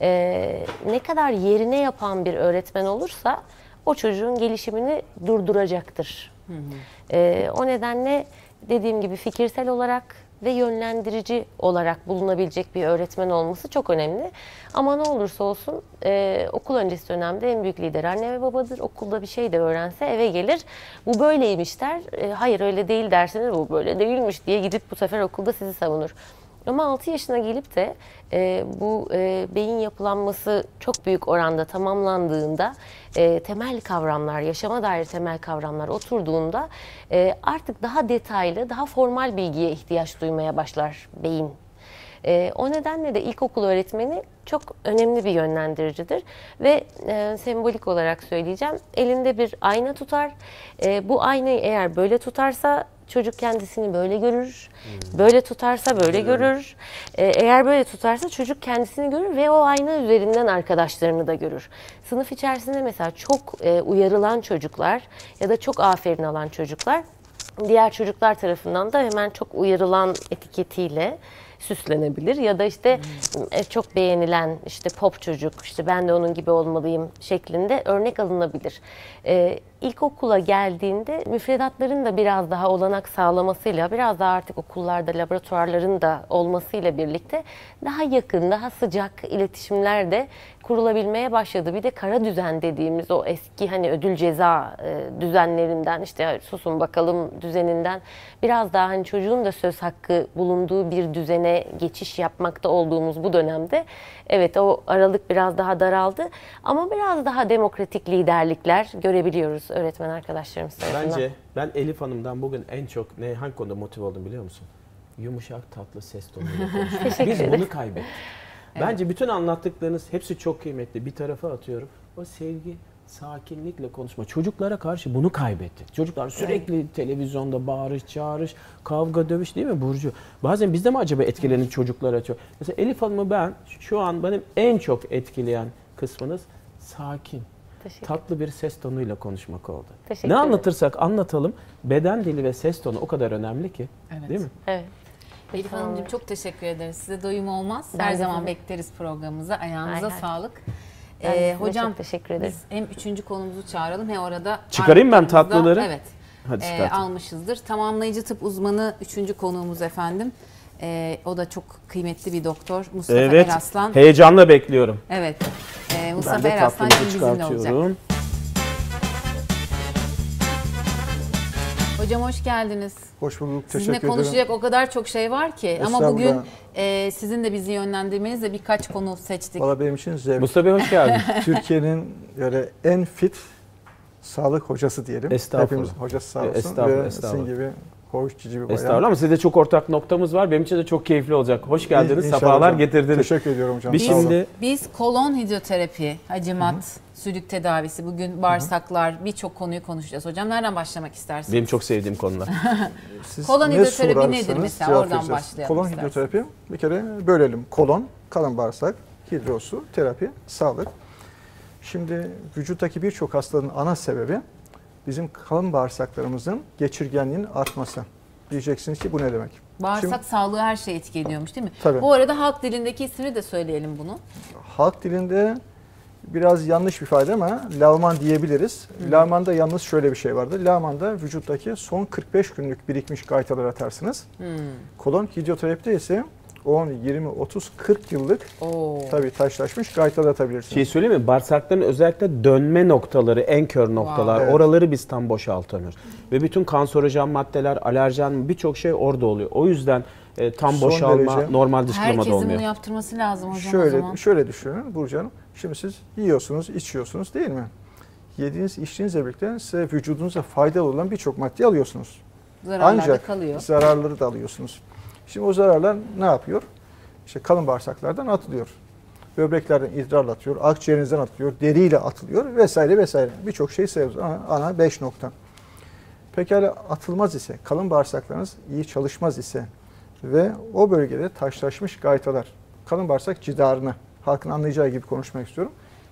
Ee, ne kadar yerine yapan bir öğretmen olursa o çocuğun gelişimini durduracaktır. Hı hı. Ee, o nedenle dediğim gibi fikirsel olarak ve yönlendirici olarak bulunabilecek bir öğretmen olması çok önemli. Ama ne olursa olsun e, okul öncesi dönemde en büyük lider anne ve babadır. Okulda bir şey de öğrense eve gelir. Bu böyleymiş der. E, hayır öyle değil derseniz bu böyle değilmiş diye gidip bu sefer okulda sizi savunur. Ama altı yaşına gelip de e, bu e, beyin yapılanması çok büyük oranda tamamlandığında, e, temel kavramlar, yaşama dair temel kavramlar oturduğunda e, artık daha detaylı, daha formal bilgiye ihtiyaç duymaya başlar beyin. E, o nedenle de ilkokul öğretmeni çok önemli bir yönlendiricidir ve e, sembolik olarak söyleyeceğim, elinde bir ayna tutar. E, bu aynayı eğer böyle tutarsa çocuk kendisini böyle görür, böyle tutarsa böyle görür. Eğer böyle tutarsa çocuk kendisini görür ve o ayna üzerinden arkadaşlarını da görür. Sınıf içerisinde mesela çok uyarılan çocuklar ya da çok aferin alan çocuklar diğer çocuklar tarafından da hemen çok uyarılan etiketiyle süslenebilir ya da işte hmm. çok beğenilen işte pop çocuk, işte ben de onun gibi olmalıyım şeklinde örnek alınabilir. İlkokula geldiğinde müfredatların da biraz daha olanak sağlamasıyla, biraz daha artık okullarda laboratuvarların da olmasıyla birlikte daha yakın, daha sıcak iletişimler de kurulabilmeye başladı. Bir de kara düzen dediğimiz o eski hani ödül ceza e, düzenlerinden, işte susun bakalım düzeninden biraz daha hani çocuğun da söz hakkı bulunduğu bir düzene geçiş yapmakta olduğumuz bu dönemde evet o aralık biraz daha daraldı ama biraz daha demokratik liderlikler görebiliyoruz öğretmen arkadaşlarımız tarafından. Bence ben Elif Hanım'dan bugün en çok ne hangi konuda motive oldum biliyor musun? Yumuşak tatlı ses tonuyla konuşmak. Biz bunu kaybettik. Evet. Bence bütün anlattıklarınız hepsi çok kıymetli. Bir tarafa atıyorum. O sevgi, sakinlikle konuşma. Çocuklara karşı bunu kaybettik. Çocuklar sürekli evet. televizyonda bağırış, çağırış, kavga, dövüş değil mi Burcu? Bazen bizde mi acaba etkilenip çocuklar atıyor? Mesela Elif Hanım'ı ben şu an benim en çok etkileyen kısmınız sakin. Tatlı bir ses tonuyla konuşmak oldu. Ne anlatırsak anlatalım beden dili ve ses tonu o kadar önemli ki. Evet. Değil mi? Evet. Elif Hanımcığım çok teşekkür ederiz. Size doyum olmaz. Ben Her zaman de. bekleriz programımıza. Ayağınıza hay sağlık. Ee, hocam çok teşekkür ederiz. Biz hem üçüncü konumuzu çağıralım hem orada çıkarayım ben tatlıları. Evet. Hadi e, almışızdır. Tamamlayıcı tıp uzmanı üçüncü konuğumuz efendim. E, o da çok kıymetli bir doktor. Mustafa evet, Eraslan. Heyecanla bekliyorum. Evet. E, Mustafa Eraslan bizimle olacak. Hocam hoş geldiniz. Hoş bulduk. Teşekkür Sizinle ederim. konuşacak o kadar çok şey var ki. Ama bugün e, sizin de bizi yönlendirmenizle birkaç konu seçtik. Valla benim için zevk. Mustafa hoş geldin. Türkiye'nin böyle en fit sağlık hocası diyelim. Estağfurullah. Hepimiz hocası sağ olsun. Estağfurullah, ve estağfurullah. sizin gibi hoş cici bir bayan. Estağfurullah ama sizde çok ortak noktamız var. Benim için de çok keyifli olacak. Hoş geldiniz. İnşallah Safalar hocam. getirdiniz. Teşekkür ediyorum hocam. Biz şimdi Biz kolon hidroterapi, hacimat, Hı-hı. sülük tedavisi, bugün bağırsaklar, birçok konuyu konuşacağız. Hocam nereden başlamak istersiniz? Benim çok sevdiğim konular. Kolon hidroterapi nedir mesela? Oradan başlayalım. Kolon isterseniz. hidroterapi bir kere bölelim. Kolon, kalın bağırsak, hidrosu, terapi, sağlık. Şimdi vücuttaki birçok hastalığın ana sebebi bizim kalın bağırsaklarımızın geçirgenliğinin artması. Diyeceksiniz ki bu ne demek? Bağırsak Şimdi, sağlığı her şeye etki ediyormuş değil mi? Tabii. Bu arada halk dilindeki ismini de söyleyelim bunu. Halk dilinde biraz yanlış bir ifade ama lavman diyebiliriz. Hı. Lavmanda yalnız şöyle bir şey vardır. Lavmanda vücuttaki son kırk beş günlük birikmiş gaytaları atarsınız. Hı. Kolon hidroterapide ise on, yirmi, otuz, kırk yıllık Oo. tabii taşlaşmış gaytalar atabilirsiniz. Şey söyleyeyim mi? Bağırsakların özellikle dönme noktaları, en kör noktalar. Wow. Evet. Oraları biz tam boşaltamıyoruz. Ve bütün kanserojen maddeler, alerjen birçok şey orada oluyor. O yüzden e, tam Son boşalma, derece, normal dışkılama da olmuyor. Herkesin bunu yaptırması lazım hocam şöyle, o zaman. Şöyle düşünün Burcu Hanım. Şimdi siz yiyorsunuz, içiyorsunuz değil mi? Yediğiniz, içtiğinizle birlikte size vücudunuza faydalı olan birçok madde alıyorsunuz. Zararlar Ancak da kalıyor. zararları da alıyorsunuz. Şimdi o zararlar ne yapıyor? İşte kalın bağırsaklardan atılıyor. Böbreklerden idrarla atıyor, akciğerinizden atılıyor, deriyle atılıyor vesaire vesaire. Birçok şey sayıyoruz. Ana, ana beş nokta. Pekala atılmaz ise, kalın bağırsaklarınız iyi çalışmaz ise ve o bölgede taşlaşmış gaytalar, kalın bağırsak cidarını, halkın anlayacağı gibi konuşmak istiyorum.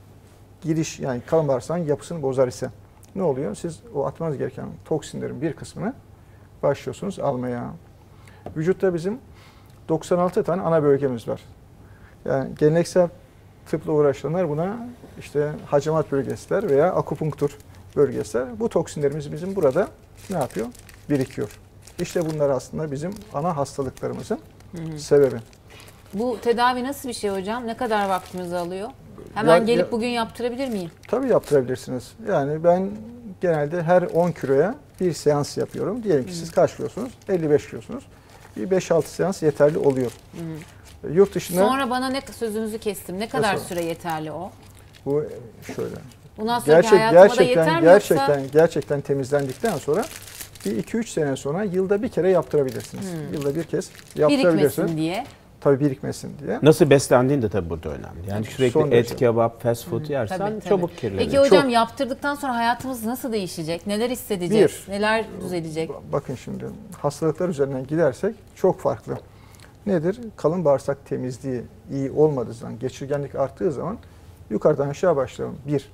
Giriş yani kalın bağırsağın yapısını bozar ise ne oluyor? Siz o atmanız gereken toksinlerin bir kısmını başlıyorsunuz almaya. Vücutta bizim doksan altı tane ana bölgemiz var. Yani geleneksel tıpla uğraşanlar buna işte hacamat bölgesiler veya akupunktur bölgesiler. Bu toksinlerimiz bizim burada ne yapıyor? Birikiyor. İşte bunlar aslında bizim ana hastalıklarımızın hı hı. sebebi. Bu tedavi nasıl bir şey hocam? Ne kadar vaktimizi alıyor? Hemen ya, gelip ya, bugün yaptırabilir miyim? Tabii yaptırabilirsiniz. Yani ben genelde her on kiloya bir seans yapıyorum. Diyelim ki hı. siz kaç kilosunuz? elli beş kilosunuz. Bir beş altı seans yeterli oluyor. Hı. Yurt dışında... Sonra bana ne sözünüzü kestim. Ne kadar süre yeterli o? Bu şöyle. Bundan sonraki Gerçek, hayatıma gerçekten, da yeter mi gerçekten, yoksa? Gerçekten temizlendikten sonra bir iki üç sene sonra yılda bir kere yaptırabilirsiniz. Hmm. Yılda bir kez yaptırabilirsiniz. Birikmesin diye. Tabii birikmesin diye. Nasıl beslendiğin de tabii burada önemli. Yani sürekli Son et, derece. kebap, fast food hmm. yersen tabii, tabii. çabuk kirleniyor. Peki hocam Çok... yaptırdıktan sonra hayatımız nasıl değişecek? Neler hissedeceğiz? Bir, neler düzelecek? Bakın şimdi hastalıklar üzerinden gidersek çok farklı. Nedir? Kalın bağırsak temizliği iyi olmadığı zaman, geçirgenlik arttığı zaman yukarıdan aşağı başlayalım. Bir,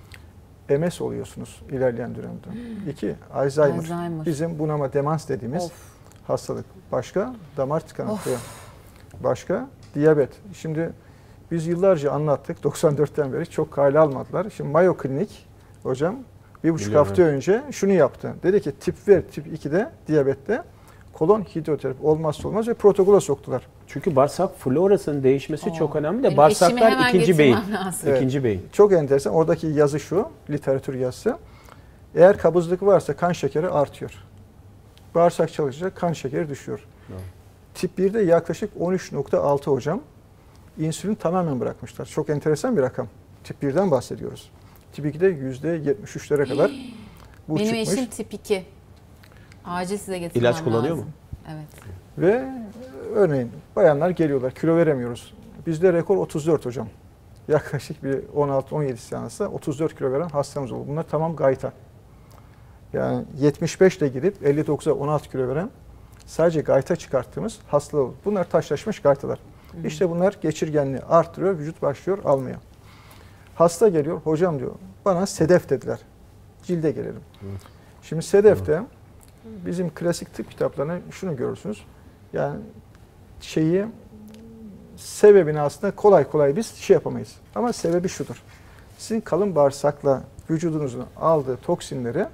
M S oluyorsunuz ilerleyen dönemde. Hmm. İki, Alzheimer. Alzheimer. Bizim bunama demans dediğimiz of. hastalık. Başka damar tıkanıklığı. Başka diyabet. Şimdi biz yıllarca anlattık doksan dörtten beri çok kale almadılar. Şimdi Mayo Klinik hocam bir buçuk Biliyorum. hafta önce şunu yaptı. Dedi ki tip bir, tip ikide diyabette kolon hidroterapi olmazsa olmaz ve protokola soktular. Çünkü bağırsak florasının değişmesi Oo. çok önemli de Benim eşimi bağırsaklar hemen ikinci beyin. getirmem lazım. Evet. İkinci beyin. Çok enteresan. Oradaki yazı şu, literatür yazısı. Eğer kabızlık varsa kan şekeri artıyor. Bağırsak çalışınca kan şekeri düşüyor. Evet. Tip birde yaklaşık on üç nokta altı hocam. İnsülin tamamen bırakmışlar. Çok enteresan bir rakam. Tip birden bahsediyoruz. Tip ikide yüzde yetmiş üçlere kadar bu Benim çıkmış. eşim tip iki. Acil size getirmem İlaç kullanıyor lazım. mu? Evet. Ve örneğin bayanlar geliyorlar, kilo veremiyoruz. Bizde rekor otuz dört hocam. Yaklaşık bir on altı on yedi seansta otuz dört kilo veren hastamız oldu. Bunlar tamam gayta. Yani yetmiş beş ile girip elli dokuza on altı kilo veren sadece gayta çıkarttığımız hastalar oldu. Bunlar taşlaşmış gaytalar. Hı hı. İşte bunlar geçirgenliği arttırıyor, vücut başlıyor almaya. Hasta geliyor, hocam diyor bana sedef dediler. Cilde gelelim. Hı. Şimdi sedefte hı. bizim klasik tıp kitaplarına şunu görürsünüz. Yani şeyi sebebini aslında kolay kolay biz şey yapamayız. Ama sebebi şudur. Sizin kalın bağırsakla vücudunuzun aldığı toksinleri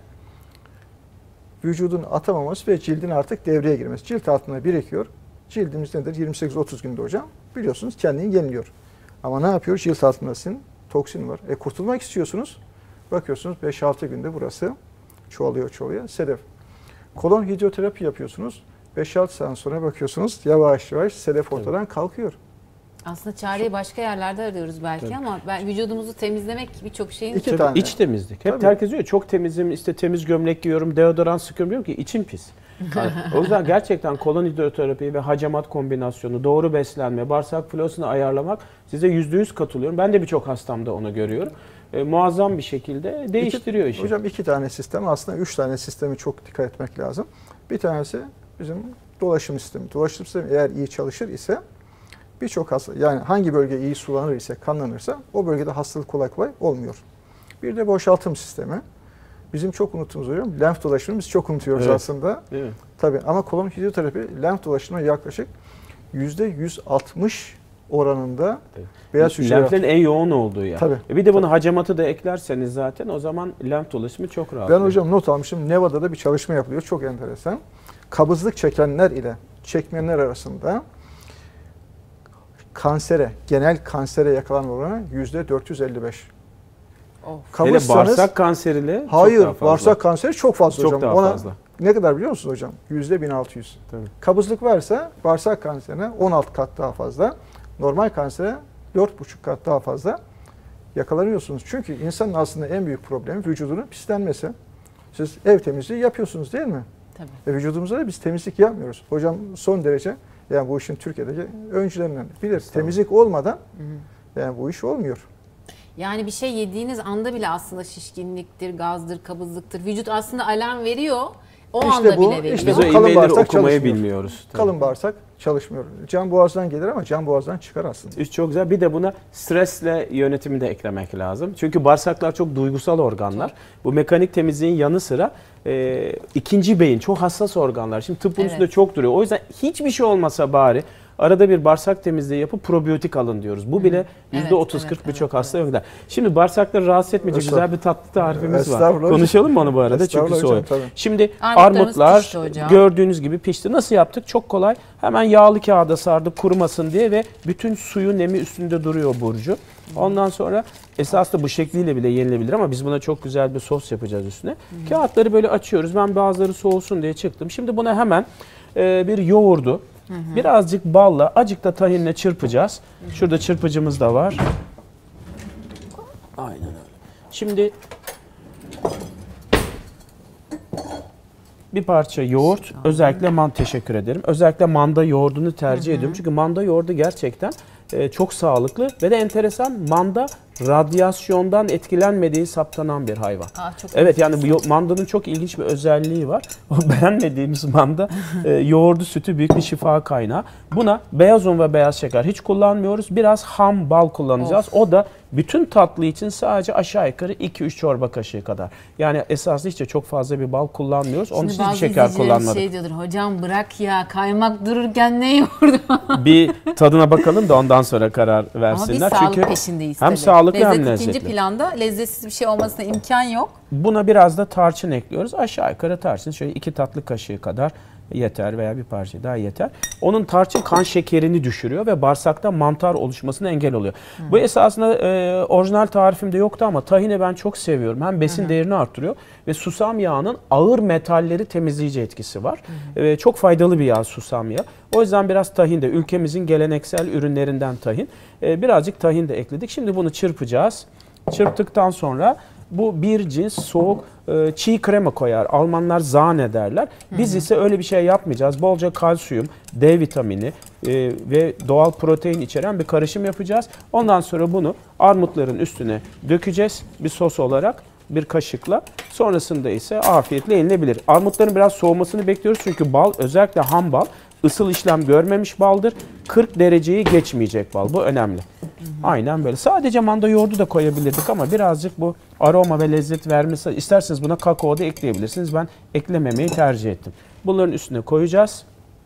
vücudun atamaması ve cildin artık devreye girmesi. Cilt altına birikiyor. Cildimiz nedir? yirmi sekiz otuz günde hocam. Biliyorsunuz kendini yeniliyor. Ama ne yapıyor? Cilt altında sizin toksin var. E kurtulmak istiyorsunuz. Bakıyorsunuz beş altı günde burası çoğalıyor çoğalıyor. Sedef. Kolon hidroterapi yapıyorsunuz. beş altı saat sonra bakıyorsunuz yavaş yavaş sedef ortadan kalkıyor. Aslında çareyi başka yerlerde arıyoruz belki Tabii. ama ben vücudumuzu temizlemek birçok şeyin İki Tabii, tane. İç temizlik. Hep Tabii. herkes diyor çok temizim, işte temiz gömlek giyiyorum, deodorant sıkıyorum diyorum ki içim pis. Yani, o yüzden gerçekten kolon hidroterapi ve hacamat kombinasyonu, doğru beslenme, bağırsak florasını ayarlamak size yüzde yüz katılıyorum. Ben de birçok hastamda onu görüyorum. E, muazzam bir şekilde değiştiriyor İki, işi. hocam iki tane sistem, aslında üç tane sistemi çok dikkat etmek lazım. Bir tanesi bizim dolaşım sistemi. Dolaşım sistemi eğer iyi çalışır ise birçok hasta, yani hangi bölge iyi sulanır ise, kanlanırsa o bölgede hastalık kolay kolay olmuyor. Bir de boşaltım sistemi. Bizim çok unuttuğumuz hocam lenf dolaşımını biz çok unutuyoruz Evet. aslında. Evet. Tabii ama kolon hidroterapi lenf dolaşımına yaklaşık yüzde yüz altmış oranında Evet. beyaz hücreler. Lenflerin en yoğun olduğu yer. Tabii. E bir de bunu hacamatı da eklerseniz zaten o zaman lenf dolaşımı çok rahat. Ben hocam not almışım. Nevada'da bir çalışma yapılıyor. Çok enteresan. Kabızlık çekenler ile çekmeyenler arasında kansere, genel kansere yakalanma oranı yüzde dört yüz elli beş. Of. Hele bağırsak kanseriyle hayır, çok daha fazla. bağırsak kanseri çok fazla Çok hocam. daha Ona fazla. ne kadar biliyor musunuz hocam? yüzde bin altı yüz. Tabii. Kabızlık varsa bağırsak kanserine on altı kat daha fazla. Normal kansere dört buçuk kat daha fazla yakalanıyorsunuz. Çünkü insanın aslında en büyük problemi vücudunun pislenmesi. Siz ev temizliği yapıyorsunuz değil mi? Tabii. E vücudumuzda da biz temizlik yapmıyoruz. Hocam son derece, yani bu işin Türkiye'deki öncülerinden bilir. Temizlik olmadan yani bu iş olmuyor. Yani bir şey yediğiniz anda bile aslında şişkinliktir, gazdır, kabızlıktır. Vücut aslında alarm veriyor. O İşte anda bu, bile veriyor. işte Biz bu o kalın e-mailleri bağırsak okumayı çalışmıyor. bilmiyoruz. Tabii. Kalın bağırsak çalışmıyor. Can boğazdan gelir ama can boğazdan çıkar aslında. İş çok güzel. Bir de buna stresle yönetimi de eklemek lazım. Çünkü bağırsaklar çok duygusal organlar. Bu mekanik temizliğin yanı sıra e, ikinci beyin çok hassas organlar. Şimdi tıp bunun Evet. üstünde çok duruyor. O yüzden hiçbir şey olmasa bari arada bir bağırsak temizliği yapıp probiyotik alın diyoruz. Bu bile yüzde otuz kırk evet, birçok evet, hasta yok der. Şimdi bağırsakları rahatsız etmeyecek güzel bir tatlı tarifimiz var. Estağfurullah. Konuşalım mı onu bu arada? Çünkü Estağfurullah soğuk. hocam, tabii. Şimdi Armutlarımız armutlar pişti hocam. gördüğünüz gibi pişti. Nasıl yaptık? Çok kolay. Hemen yağlı kağıda sardık kurumasın diye ve bütün suyu nemi üstünde duruyor Burcu. Ondan sonra esas da bu şekliyle bile yenilebilir ama biz buna çok güzel bir sos yapacağız üstüne. Hı. Kağıtları böyle açıyoruz. Ben bazıları soğusun diye çıktım. Şimdi buna hemen e, bir yoğurdu, hı hı. birazcık balla, azıcık da tahinle çırpacağız. Hı hı. Şurada çırpıcımız da var. Aynen öyle. Şimdi bir parça yoğurt, özellikle man teşekkür ederim. Özellikle manda yoğurdunu tercih hı hı. ediyorum. Çünkü manda yoğurdu gerçekten e, çok sağlıklı ve de enteresan, manda radyasyondan etkilenmediği saptanan bir hayvan. Aa, çok evet yani bu mandanın çok ilginç bir özelliği var. O beğenmediğimiz manda e, yoğurdu sütü büyük bir şifa kaynağı. Buna beyaz un ve beyaz şeker hiç kullanmıyoruz. Biraz ham bal kullanacağız. Of. O da bütün tatlı için sadece aşağı yukarı iki üç çorba kaşığı kadar. Yani esaslı işte çok fazla bir bal kullanmıyoruz. Onun için hiçbir şeker kullanmadık. Şey diyordur, hocam bırak ya kaymak dururken ne yoğurdu? Bir tadına bakalım da ondan sonra karar versinler. Ama biz sağlık Çünkü peşindeyiz hem tabii. sağlık sağlıklı Lezzet hem lezzetli. ikinci planda, lezzetsiz bir şey olmasına imkan yok. Buna biraz da tarçın ekliyoruz. Aşağı yukarı tarçın şöyle iki tatlı kaşığı kadar yeter veya bir parça daha yeter. Onun tarçın kan şekerini düşürüyor ve bağırsakta mantar oluşmasına engel oluyor. Hmm. Bu esasında e, orijinal tarifimde yoktu ama tahini ben çok seviyorum. Hem besin hmm. değerini arttırıyor ve susam yağının ağır metalleri temizleyici etkisi var. Hmm. E, çok faydalı bir yağ susam yağı. O yüzden biraz tahin de ülkemizin geleneksel ürünlerinden tahin. E, birazcık tahin de ekledik. Şimdi bunu çırpacağız. Çırptıktan sonra bu bir cins soğuk e, çiğ krema koyar. Almanlar zane derler. Biz ise öyle bir şey yapmayacağız. Bolca kalsiyum, D vitamini e, ve doğal protein içeren bir karışım yapacağız. Ondan sonra bunu armutların üstüne dökeceğiz bir sos olarak bir kaşıkla. Sonrasında ise afiyetle yenilebilir. Armutların biraz soğumasını bekliyoruz çünkü bal, özellikle ham bal, ısıl işlem görmemiş baldır. kırk dereceyi geçmeyecek bal. Bu önemli. Hı hı. Aynen böyle. Sadece manda yoğurdu da koyabilirdik ama birazcık bu aroma ve lezzet vermesi. İsterseniz buna kakao da ekleyebilirsiniz. Ben eklememeyi tercih ettim. Bunların üstüne koyacağız.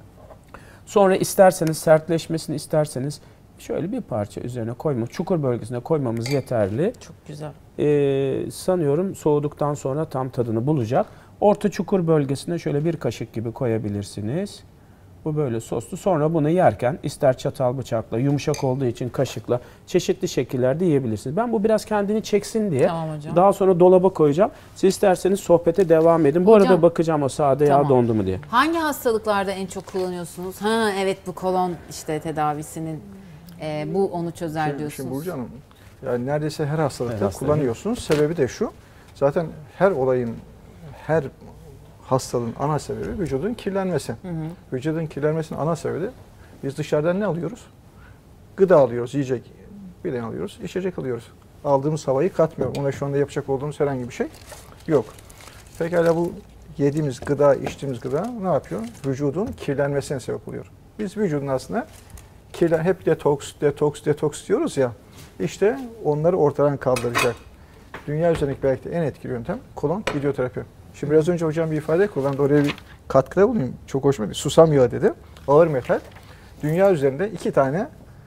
Sonra isterseniz sertleşmesini isterseniz şöyle bir parça üzerine koyma, çukur bölgesine koymamız yeterli. Çok güzel. Ee, sanıyorum soğuduktan sonra tam tadını bulacak. Orta çukur bölgesine şöyle bir kaşık gibi koyabilirsiniz. Bu böyle soslu. Sonra bunu yerken ister çatal bıçakla, yumuşak olduğu için kaşıkla çeşitli şekillerde yiyebilirsiniz. Ben bu biraz kendini çeksin diye tamam daha sonra dolaba koyacağım. Siz isterseniz sohbete devam edin. Bu hocam, arada bakacağım o sade tamam. yağ dondu mu diye. Hangi hastalıklarda en çok kullanıyorsunuz? Ha evet, bu kolon işte tedavisinin e, bu onu çözer şimdi, diyorsunuz. Şimdi Burcu Hanım, yani neredeyse her hastalıkta her kullanıyorsunuz. Sebebi de şu. Zaten her olayın, her hastalığın ana sebebi vücudun kirlenmesi. Hı hı. Vücudun kirlenmesinin ana sebebi, biz dışarıdan ne alıyoruz? Gıda alıyoruz, yiyecek bir alıyoruz, içecek alıyoruz. Aldığımız havayı katmıyor. Ona şu anda yapacak olduğumuz herhangi bir şey yok. Pekala bu yediğimiz gıda, içtiğimiz gıda ne yapıyor? Vücudun kirlenmesine sebep oluyor. Biz vücudun aslında kirlen, hep detoks, detoks, detoks diyoruz ya. İşte onları ortadan kaldıracak. Dünya üzerindeki belki de en etkili yöntem kolon hidroterapi. Şimdi biraz önce hocam bir ifade kullandı. Oraya bir katkıda bulunayım. Çok hoşuma gitti. Susam yağı dedi. Ağır metal. Dünya üzerinde iki tane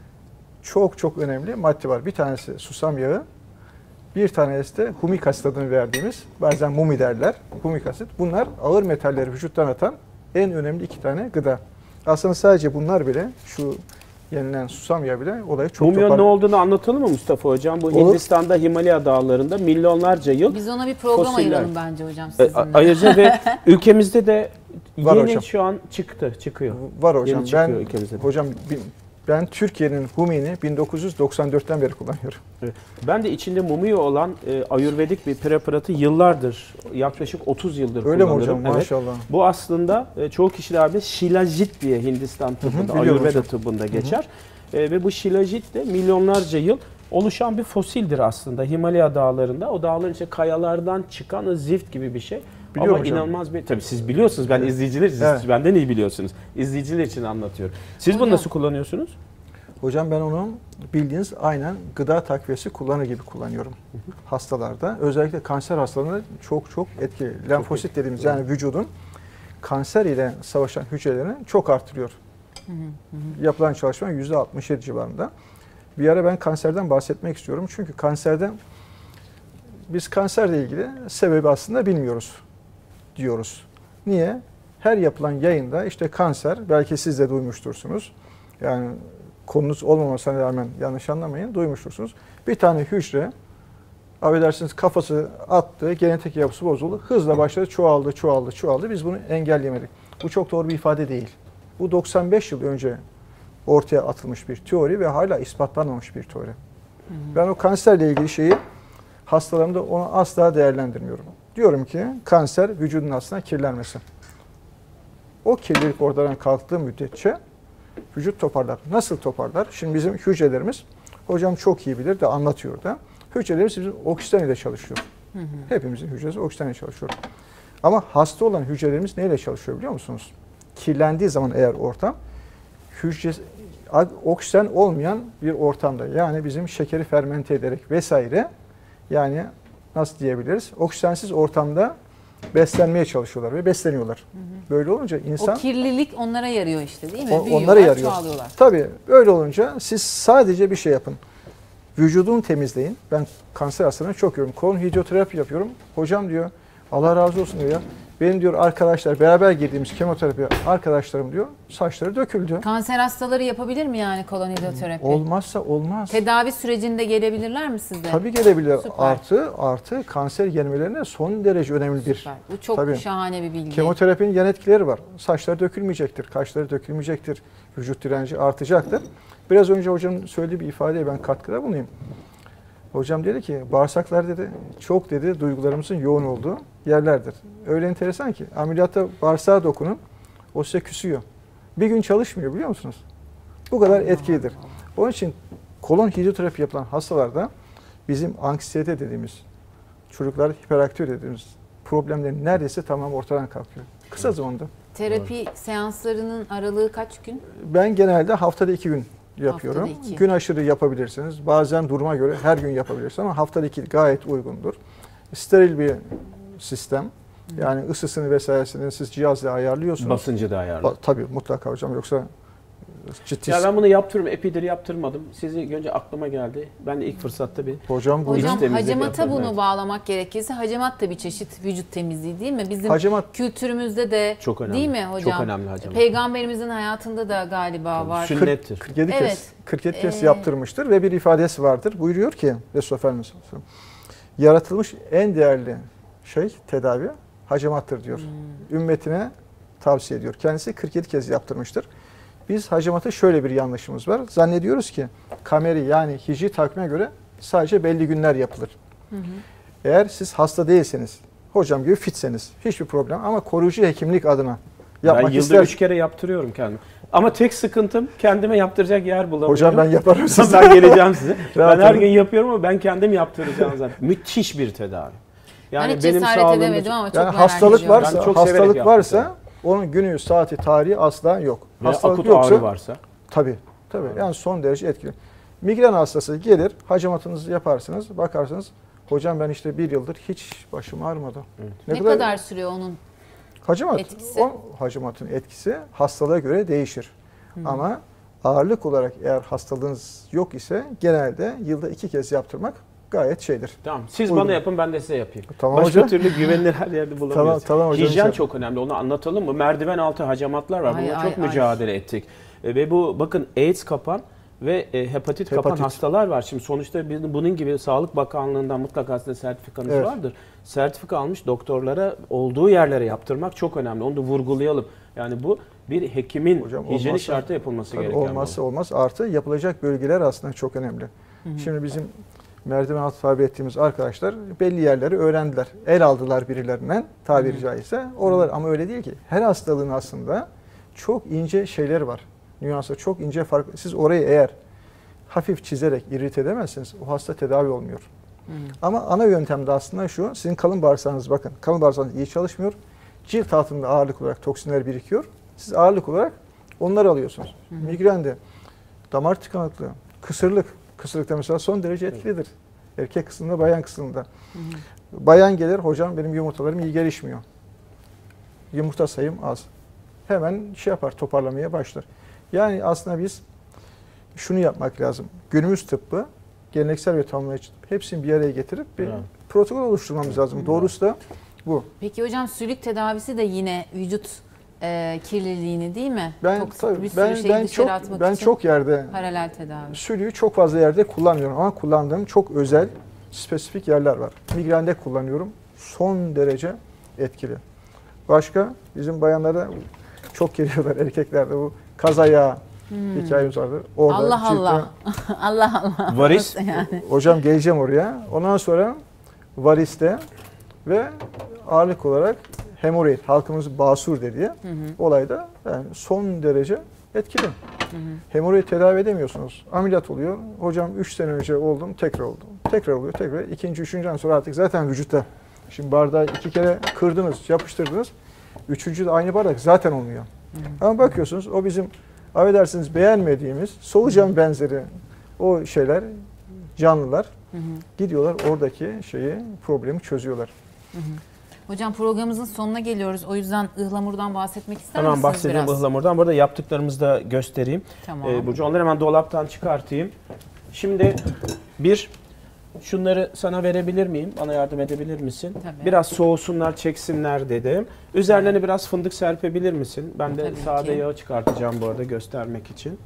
çok çok önemli madde var. Bir tanesi susam yağı. Bir tanesi de humik asit adını verdiğimiz, bazen mumi derler. Humik asit. Bunlar ağır metalleri vücuttan atan en önemli iki tane gıda. Aslında sadece bunlar bile, şu yenilen susam yağı bile olayı çok Mumyon topar. ne olduğunu anlatalım mı Mustafa Hocam? Bu Olur. Hindistan'da Himalaya dağlarında milyonlarca yıl Biz ona bir program fosiller. ayıralım bence hocam sizinle. E, ayrıca ve ülkemizde de Var yeni hocam. şu an çıktı, çıkıyor. Var hocam. Yeni çıkıyor Ben ülkemizde de. hocam ben Türkiye'nin humini bin dokuz yüz doksan dörtten beri kullanıyorum. Evet. Ben de içinde mumuyu olan e, ayurvedik bir preparatı yıllardır, yaklaşık otuz yıldır Öyle mi kullanırım. hocam? Maşallah. Evet. Bu aslında e, çoğu kişilerde şilajit diye Hindistan tıbbında, Hı hı, ayurveda hocam. tıbbında geçer. E, ve bu şilajit de milyonlarca yıl oluşan bir fosildir aslında Himalaya dağlarında. O dağların içinde kayalardan çıkan zift gibi bir şey. Biliyorum Ama hocam. inanılmaz bir... Tabii siz biliyorsunuz, ben izleyiciler için, Evet. siz benden iyi biliyorsunuz. İzleyiciler için anlatıyorum. Siz Hocam. bunu nasıl kullanıyorsunuz? Hocam ben onu bildiğiniz aynen gıda takviyesi kullanır gibi kullanıyorum hı hı. hastalarda. Özellikle kanser hastalarında çok çok etkili. Lenfosit çok dediğimiz yani vücudun kanser ile savaşan hücrelerini çok artırıyor. Hı hı. Yapılan çalışma yüzde altmış yedi civarında. Bir ara ben kanserden bahsetmek istiyorum. Çünkü kanserde biz kanserle ilgili sebebi aslında bilmiyoruz diyoruz. Niye? Her yapılan yayında işte kanser, belki siz de duymuştursunuz. Yani konunuz olmamasına rağmen yanlış anlamayın, duymuştursunuz. Bir tane hücre, affedersiniz kafası attı, genetik yapısı bozuldu. Hızla başladı, çoğaldı, çoğaldı, çoğaldı. Biz bunu engelleyemedik. Bu çok doğru bir ifade değil. Bu doksan beş yıl önce ortaya atılmış bir teori ve hala ispatlanmamış bir teori. Hı hı. Ben o kanserle ilgili şeyi hastalarımda onu asla değerlendirmiyorum. Diyorum ki kanser vücudun aslında kirlenmesi. O kirlilik oradan kalktığı müddetçe vücut toparlar. Nasıl toparlar? Şimdi bizim hücrelerimiz, hocam çok iyi bilir de anlatıyor da, hücrelerimiz bizim oksijen ile çalışıyor. Hı hı. Hepimizin hücresi oksijen ile çalışıyor. Ama hasta olan hücrelerimiz neyle çalışıyor biliyor musunuz? Kirlendiği zaman eğer ortam, hücre, oksijen olmayan bir ortamda, yani bizim şekeri fermente ederek vesaire, yani nasıl diyebiliriz? Oksijensiz ortamda beslenmeye çalışıyorlar ve besleniyorlar. Hı hı. Böyle olunca insan... O kirlilik onlara yarıyor işte değil mi? O, Büyüyorlar, onlara yarıyor. çoğalıyorlar. Tabii öyle olunca siz sadece bir şey yapın. Vücudunu temizleyin. Ben kanser hastalarına çok görüyorum. Kolon hidroterapi yapıyorum. Hocam diyor Allah razı olsun diyor ya. Benim diyor arkadaşlar beraber girdiğimiz kemoterapi arkadaşlarım diyor saçları döküldü. Kanser hastaları yapabilir mi yani kolon hidroterapi? Olmazsa olmaz. Tedavi sürecinde gelebilirler mi sizde? Tabii gelebilir. Süper. Artı artı kanser yenmelerine son derece önemli bir. Süper. Bu çok Tabii. şahane bir bilgi. Kemoterapinin yan etkileri var. Saçlar dökülmeyecektir, kaşları dökülmeyecektir, vücut direnci artacaktır. Biraz önce hocanın söylediği bir ifadeye ben katkıda bulunayım. Hocam dedi ki bağırsaklar dedi çok dedi duygularımızın yoğun olduğu yerlerdir. Öyle enteresan ki ameliyatta bağırsağa dokunun o size küsüyor. Bir gün çalışmıyor biliyor musunuz? Bu kadar etkilidir. Onun için kolon hidroterapi yapılan hastalarda bizim anksiyete dediğimiz, çocuklar hiperaktif dediğimiz problemlerin neredeyse tamam ortadan kalkıyor. Kısa zamanda. Terapi seanslarının aralığı kaç gün? Ben genelde haftada iki gün yapıyorum. Haftada iki. Gün aşırı yapabilirsiniz. Bazen duruma göre her gün yapabilirsiniz ama haftada iki gayet uygundur. Steril bir sistem. Yani ısısını vesairesini siz cihazla ayarlıyorsunuz. Basıncı da ayarlı. Ba- tabii mutlaka hocam yoksa ciddi. Ya ben bunu yaptırıyorum. Epidir yaptırmadım. Sizi önce aklıma geldi. Ben de ilk fırsatta bir Hocam bu Hocam temizliği hacamata yapalım, bunu evet. bağlamak gerekirse hacamat da bir çeşit vücut temizliği değil mi? Bizim Hacamat- kültürümüzde de Çok önemli. değil mi hocam? Çok önemli hacamat. Peygamberimizin hayatında da galiba var. Sünnet. Sünnettir. kırk yedi Evet. kez kırk yedi kez Ee, yaptırmıştır ve bir ifadesi vardır. Buyuruyor ki Resulullah Efendimiz yaratılmış en değerli şey tedavi hacamattır diyor. Hmm. Ümmetine tavsiye ediyor. Kendisi kırk yedi kez yaptırmıştır. Biz hacamatı şöyle bir yanlışımız var. Zannediyoruz ki kameri yani hicri takvime göre sadece belli günler yapılır. Hı hı. Eğer siz hasta değilseniz, hocam gibi fitseniz hiçbir problem ama koruyucu hekimlik adına yapmak Ben yılda ister. üç kere yaptırıyorum kendim. Ama tek sıkıntım kendime yaptıracak yer bulamıyorum. Hocam ben yaparım size. Ben geleceğim size. Rahat Ben her olun. gün yapıyorum ama ben kendim yaptıracağım zaten. Müthiş bir tedavi. Yani ben hiç cesaret sağlığımda- edemedim ama çok Yani merak hastalık ediyorum. varsa, Ben çok severek hastalık yaptım varsa onun günü, saati, tarihi asla yok. Veya Hastalık akut yoksa ağrı varsa. tabii. Tabii. Yani son derece etkili. Migren hastası gelir, hacamatınızı yaparsınız, bakarsınız. Hocam ben işte bir yıldır hiç başım ağrımadı. Evet. Ne, kadar sürüyor onun? Hacamat, etkisi? O hacamatın etkisi hastalığa göre değişir. Ama ağırlık olarak eğer hastalığınız yok ise genelde yılda iki kez yaptırmak gayet şeydir. Tamam. Siz Uygun. bana yapın, ben de size yapayım. Tamam Başka hocam. türlü güvenilir her yerde bulamıyoruz. Tamam, tamam hocam, Hijyen inşallah. çok önemli. Onu anlatalım mı? Merdiven altı hacamatlar var. Ay, Bununla ay, çok ay. mücadele ettik. E, Ve bu bakın AIDS kapan ve e, hepatit, kapan Hepatit. hastalar var. Şimdi sonuçta bizim bunun gibi Sağlık Bakanlığı'ndan mutlaka size sertifikanız Evet. vardır. Sertifika almış doktorlara olduğu yerlere yaptırmak çok önemli. Onu da vurgulayalım. Yani bu bir hekimin Hocam, hijyenik olmazsa- şartı yapılması Tabii gereken. olmazsa olmaz. Artı yapılacak bölgeler aslında çok önemli. Şimdi bizim merdiven altı tabi ettiğimiz arkadaşlar belli yerleri öğrendiler. El aldılar birilerinden tabiri caizse. Oralar ama öyle değil ki. Her hastalığın aslında çok ince şeyleri var. Nüansı çok ince fark. Siz orayı eğer hafif çizerek irite edemezseniz o hasta tedavi olmuyor. Ama ana yöntem de aslında şu. Sizin kalın bağırsağınız bakın. Kalın bağırsağınız iyi çalışmıyor. Cilt altında ağırlık olarak toksinler birikiyor. Siz ağırlık olarak onları alıyorsunuz. Migrende, damar tıkanıklığı, kısırlık. Kısırlıkta mesela son derece etkilidir. Erkek kısmında, bayan kısmında. Bayan gelir, hocam benim yumurtalarım iyi gelişmiyor. Yumurta sayım az. Hemen şey yapar, toparlamaya başlar. Yani aslında biz şunu yapmak lazım. Günümüz tıbbı, geleneksel ve tamamlayıcı tıp hepsini bir araya getirip bir Evet. protokol oluşturmamız lazım. Doğrusu da bu. Peki hocam sülük tedavisi de yine vücut e, kirliliğini değil mi? Ben Toksik tabii, bir sürü ben şeyi ben dışarı çok atmak ben için çok yerde paralel tedavi. sülüğü çok fazla yerde kullanmıyorum ama kullandığım çok özel, spesifik yerler var. Migrende kullanıyorum. Son derece etkili. Başka bizim bayanlara çok geliyorlar erkeklerde bu kaz ayağı hikayemiz vardı. Orada Allah ciltte- Allah. Allah Allah. Varis. Nasıl yani? Hocam geleceğim oraya. Ondan sonra variste ve ağırlık olarak hemoroid, halkımız basur dediği olayda yani son derece etkili. Hemoroid tedavi edemiyorsunuz. Ameliyat oluyor. Hocam üç sene önce oldum, tekrar oldum. Tekrar oluyor, tekrar. İkinci, üçüncüden sonra artık zaten vücutta. Şimdi bardağı iki kere kırdınız, yapıştırdınız. Üçüncü de aynı bardak zaten olmuyor. Ama bakıyorsunuz o bizim affedersiniz beğenmediğimiz solucan benzeri o şeyler, canlılar gidiyorlar oradaki şeyi, problemi çözüyorlar. Hocam programımızın sonuna geliyoruz. O yüzden ıhlamurdan bahsetmek ister Hemen misiniz bahsedeyim biraz? ıhlamurdan. Burada yaptıklarımızı da göstereyim. Tamam. Ee, Burcu onları hemen dolaptan çıkartayım. Şimdi bir şunları sana verebilir miyim? Bana yardım edebilir misin? Tabii. Biraz soğusunlar, çeksinler dedim. Üzerlerine biraz fındık serpebilir misin? Ben de Tabii sade ki. yağı çıkartacağım bu arada göstermek için.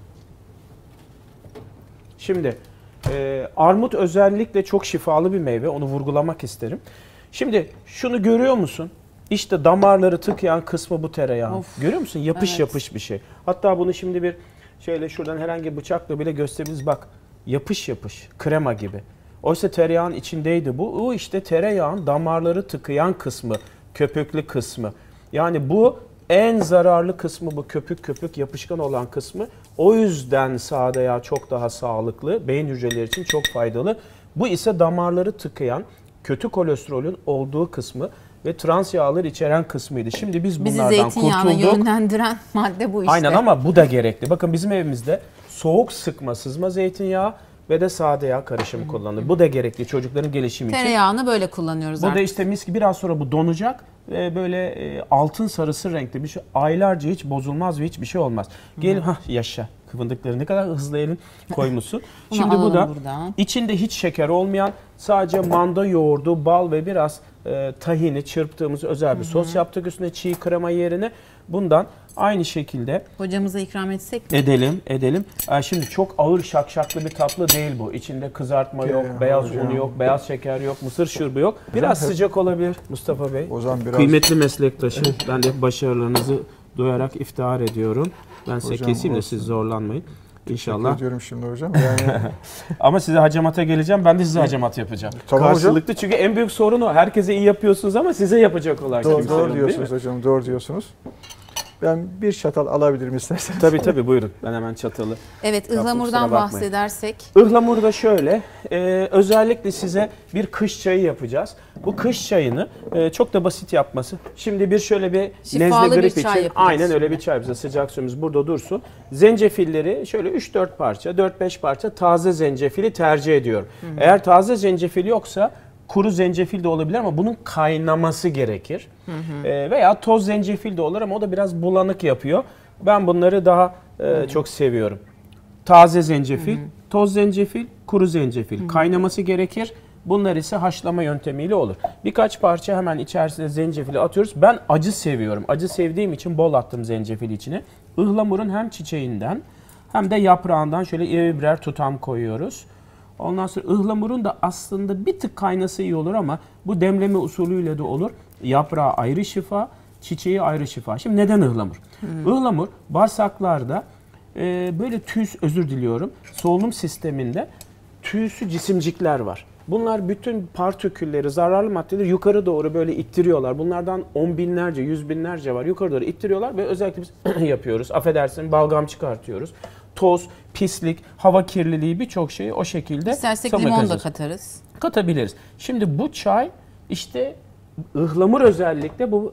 Şimdi e, armut özellikle çok şifalı bir meyve. Onu vurgulamak isterim. Şimdi şunu görüyor musun? İşte damarları tıkayan kısmı bu tereyağı. Of. Görüyor musun? Yapış Evet. yapış bir şey. Hatta bunu şimdi bir şeyle şuradan herhangi bir bıçakla bile gösterebiliriz. Bak yapış yapış krema gibi. Oysa tereyağın içindeydi bu. O işte tereyağın damarları tıkayan kısmı, köpüklü kısmı. Yani bu en zararlı kısmı, bu köpük köpük yapışkan olan kısmı. O yüzden sade yağ çok daha sağlıklı, beyin hücreleri için çok faydalı. Bu ise damarları tıkayan, kötü kolesterolün olduğu kısmı ve trans yağları içeren kısmıydı. Şimdi biz Bizi bunlardan zeytinyağına kurtulduk. yönlendiren madde bu işte. Aynen ama bu da gerekli. Bakın bizim evimizde soğuk sıkma sızma zeytinyağı ve de sade yağ karışımı kullanılır. Bu da gerekli çocukların gelişimi için. Tereyağını böyle kullanıyoruz Bu artık. da işte mis gibi, biraz sonra bu donacak ve böyle e, altın sarısı renkli bir şey. Aylarca hiç bozulmaz ve hiçbir şey olmaz. Gelin ha yaşa. Fındıkları ne kadar hızlı elin koymuşsun. Bunu Şimdi bu alalım da buradan. içinde hiç şeker olmayan, sadece manda yoğurdu, bal ve biraz e, tahini çırptığımız özel bir sos yaptık üstüne çiğ krema yerine. Bundan aynı şekilde Hocamıza ikram etsek mi? edelim, edelim. Ee, şimdi çok ağır şakşaklı bir tatlı değil bu. İçinde kızartma yok, Ya, beyaz hocam. unu yok, beyaz şeker yok, mısır şurubu yok. Biraz sıcak olabilir Mustafa Bey. O zaman biraz Kıymetli meslektaşım. Ben de başarılarınızı duyarak iftihar ediyorum. Ben size Hocam, keseyim de olsun. siz zorlanmayın. teşekkür İnşallah. ediyorum şimdi hocam. Yani Ama size hacamata geleceğim. Ben de size hacamat yapacağım. Tamam hocam. Karşılıklı, çünkü en büyük sorun o. Herkese iyi yapıyorsunuz ama size yapacak olan doğru, kimse doğru yok, değil mi? diyorsunuz hocam. Doğru diyorsunuz. Ben bir çatal alabilirim isterseniz. Tabii tabii, buyurun. Ben hemen çatalı. Evet, kusura ıhlamurdan bakmayın. bahsedersek. Ihlamur da şöyle, e, özellikle size bir kış çayı yapacağız. Bu kış çayını e, çok da basit yapması. Şimdi bir şöyle bir Şifalı nezle bir grip çay için, yapacağız aynen öyle şimdi. bir çay bize, sıcak suyumuz burada dursun. Zencefilleri şöyle üç dört parça, dört beş parça taze zencefili tercih ediyorum. Hı hı. Eğer taze zencefil yoksa kuru zencefil de olabilir ama bunun kaynaması gerekir. Hı hı. E, veya toz zencefil de olur ama o da biraz bulanık yapıyor. Ben bunları daha e, çok seviyorum. Taze zencefil, hı hı. toz zencefil, kuru zencefil. Hı hı. Kaynaması gerekir. Bunlar ise haşlama yöntemiyle olur. Birkaç parça hemen içerisine zencefili atıyoruz. Ben acı seviyorum. Acı sevdiğim için bol attım zencefil içine. Ihlamurun hem çiçeğinden hem de yaprağından şöyle iri birer tutam koyuyoruz. Ondan sonra ıhlamurun da aslında bir tık kaynası iyi olur ama bu demleme usulüyle de olur. Yaprağı ayrı şifa, çiçeği ayrı şifa. Şimdi neden ıhlamur? Hmm. Ihlamur bağırsaklarda e, böyle tüys, özür diliyorum, solunum sisteminde tüysü cisimcikler var. Bunlar bütün partikülleri, zararlı maddeleri yukarı doğru böyle ittiriyorlar. Bunlardan on binlerce, yüz binlerce var. Yukarı doğru ittiriyorlar ve özellikle biz yapıyoruz. Affedersin, balgam çıkartıyoruz. Toz, pislik, hava kirliliği, birçok şeyi o şekilde İstersek samık limon da hazır. katarız. Katabiliriz. Şimdi bu çay işte ıhlamur özellikle bu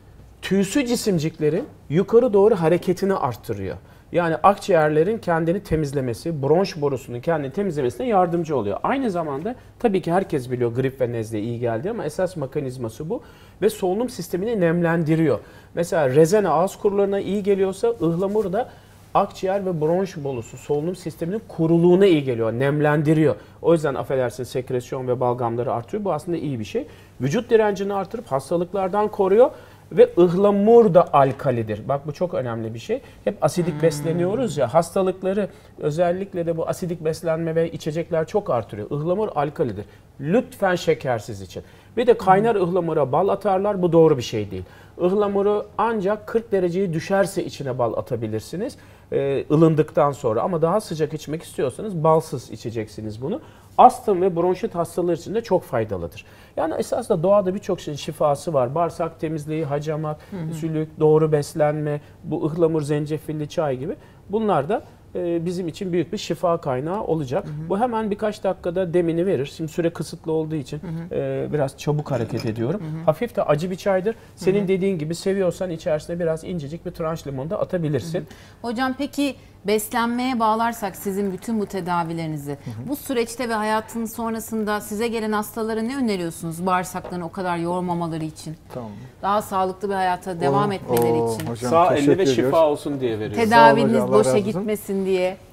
tüysü cisimciklerin yukarı doğru hareketini arttırıyor. Yani akciğerlerin kendini temizlemesi, bronş borusunun kendini temizlemesine yardımcı oluyor. Aynı zamanda tabii ki herkes biliyor grip ve nezle iyi geldi ama esas mekanizması bu. Ve solunum sistemini nemlendiriyor. Mesela rezene ağız kurularına iyi geliyorsa ıhlamur da akciğer ve bronş borusu solunum sisteminin kuruluğuna iyi geliyor, nemlendiriyor. O yüzden affedersin sekresyon ve balgamları artırıyor. Bu aslında iyi bir şey. Vücut direncini artırıp hastalıklardan koruyor. Ve ıhlamur da alkalidir. Bak bu çok önemli bir şey. Hep asidik hmm. besleniyoruz ya, hastalıkları özellikle de bu asidik beslenme ve içecekler çok artırıyor. Ihlamur alkalidir. Lütfen şekersiz için. Bir de kaynar hmm. ıhlamura bal atarlar. Bu doğru bir şey değil. Ihlamuru ancak kırk dereceyi düşerse içine bal atabilirsiniz. Ee, ılındıktan sonra, ama daha sıcak içmek istiyorsanız balsız içeceksiniz bunu. Astım ve bronşit hastaları için de çok faydalıdır. Yani esasında doğada birçok şeyin şifası var. Bağırsak temizliği, hacamat, hı hı. sülük, doğru beslenme, bu ıhlamur, zencefilli çay gibi. Bunlar da e, bizim için büyük bir şifa kaynağı olacak. Hı hı. Bu hemen birkaç dakikada demini verir. Şimdi süre kısıtlı olduğu için hı hı. E, biraz çabuk hareket ediyorum. Hı hı. Hafif de acı bir çaydır. Senin hı hı. dediğin gibi seviyorsan içerisine biraz incecik bir tranş limon da atabilirsin. Hı hı. Hocam peki beslenmeye bağlarsak sizin bütün bu tedavilerinizi, hı hı. bu süreçte ve hayatın sonrasında size gelen hastalara ne öneriyorsunuz bağırsaklarını o kadar yormamaları için? Tamam. Daha sağlıklı bir hayata devam o, etmeleri o, için. Hocam, sağ elle ve şifa olsun diye veriyoruz. Tedaviniz boşa gitmesin diye.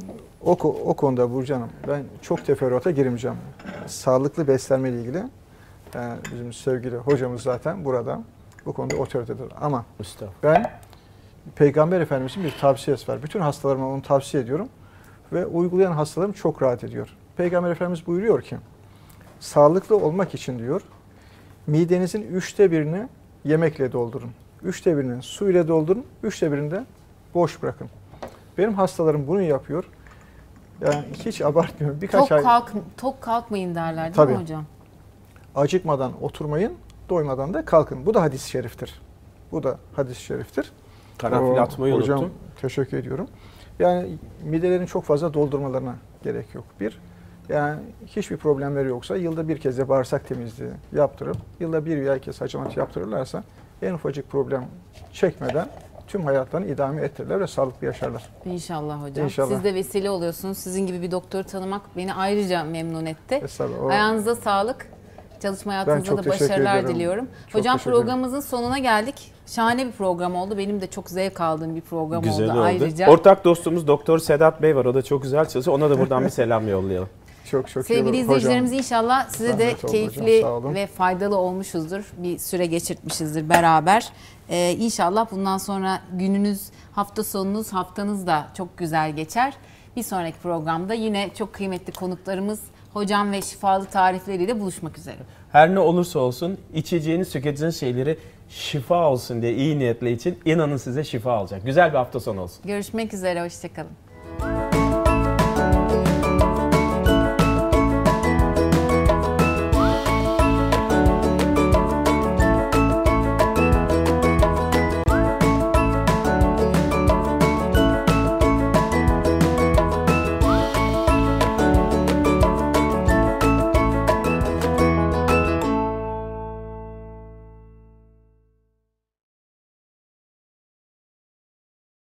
o, o konuda Burcu Hanım ben çok teferruata girmeyeceğim. Sağlıklı beslenme ile ilgili yani bizim sevgili hocamız zaten burada bu konuda otoritedir. Ama Mustafa. ben Peygamber Efendimiz'in bir tavsiyesi var. Bütün hastalarıma onu tavsiye ediyorum ve uygulayan hastalarım çok rahat ediyor. Peygamber Efendimiz buyuruyor ki sağlıklı olmak için diyor midenizin üçte birini yemekle doldurun. Üçte birini su ile doldurun. Üçte birini de boş bırakın. Benim hastalarım bunu yapıyor. Yani hiç abartmıyorum. Birkaç Tok, ay kalk, tok kalkmayın derler değil Tabii. mi hocam? acıkmadan oturmayın, doymadan da kalkın. Bu da hadis-i şeriftir. Bu da hadis-i şeriftir. Karanfil Oo, atmayı hocam, unuttum. teşekkür ediyorum. Yani midelerin çok fazla doldurmalarına gerek yok. Bir, yani hiçbir problemleri yoksa yılda bir kez de bağırsak temizliği yaptırıp yılda bir veya iki kez hacamat yaptırırlarsa en ufacık problem çekmeden tüm hayatlarını idame ettirirler ve sağlıklı yaşarlar. İnşallah hocam. İnşallah. Siz de vesile oluyorsunuz. Sizin gibi bir doktoru tanımak beni ayrıca memnun etti. Estağfurullah. Ayağınıza sağlık. Çalışma hayatınızda çok da teşekkür başarılar ediyorum. diliyorum. Çok Hocam teşekkür ederim. programımızın sonuna geldik. Şahane bir program oldu. Benim de çok zevk aldığım bir program Güzel oldu, oldu. ayrıca. Ortak dostumuz Doktor Sedat Bey var. O da çok güzel çalışıyor. Ona da buradan bir selam yollayalım. Çok çok iyi Sevgili olur. izleyicilerimiz Hocam, inşallah size de zahmet oldu keyifli hocam, sağ olun. ve faydalı olmuşuzdur. Bir süre geçirtmişizdir beraber. Ee, inşallah bundan sonra gününüz, hafta sonunuz, haftanız da çok güzel geçer. Bir sonraki programda yine çok kıymetli konuklarımız, hocam ve şifalı tarifleriyle buluşmak üzere. Her ne olursa olsun içeceğiniz, tüketeceğiniz şeyleri şifa olsun diye iyi niyetle için inanın size şifa olacak. Güzel bir hafta sonu olsun. Görüşmek üzere, hoşçakalın.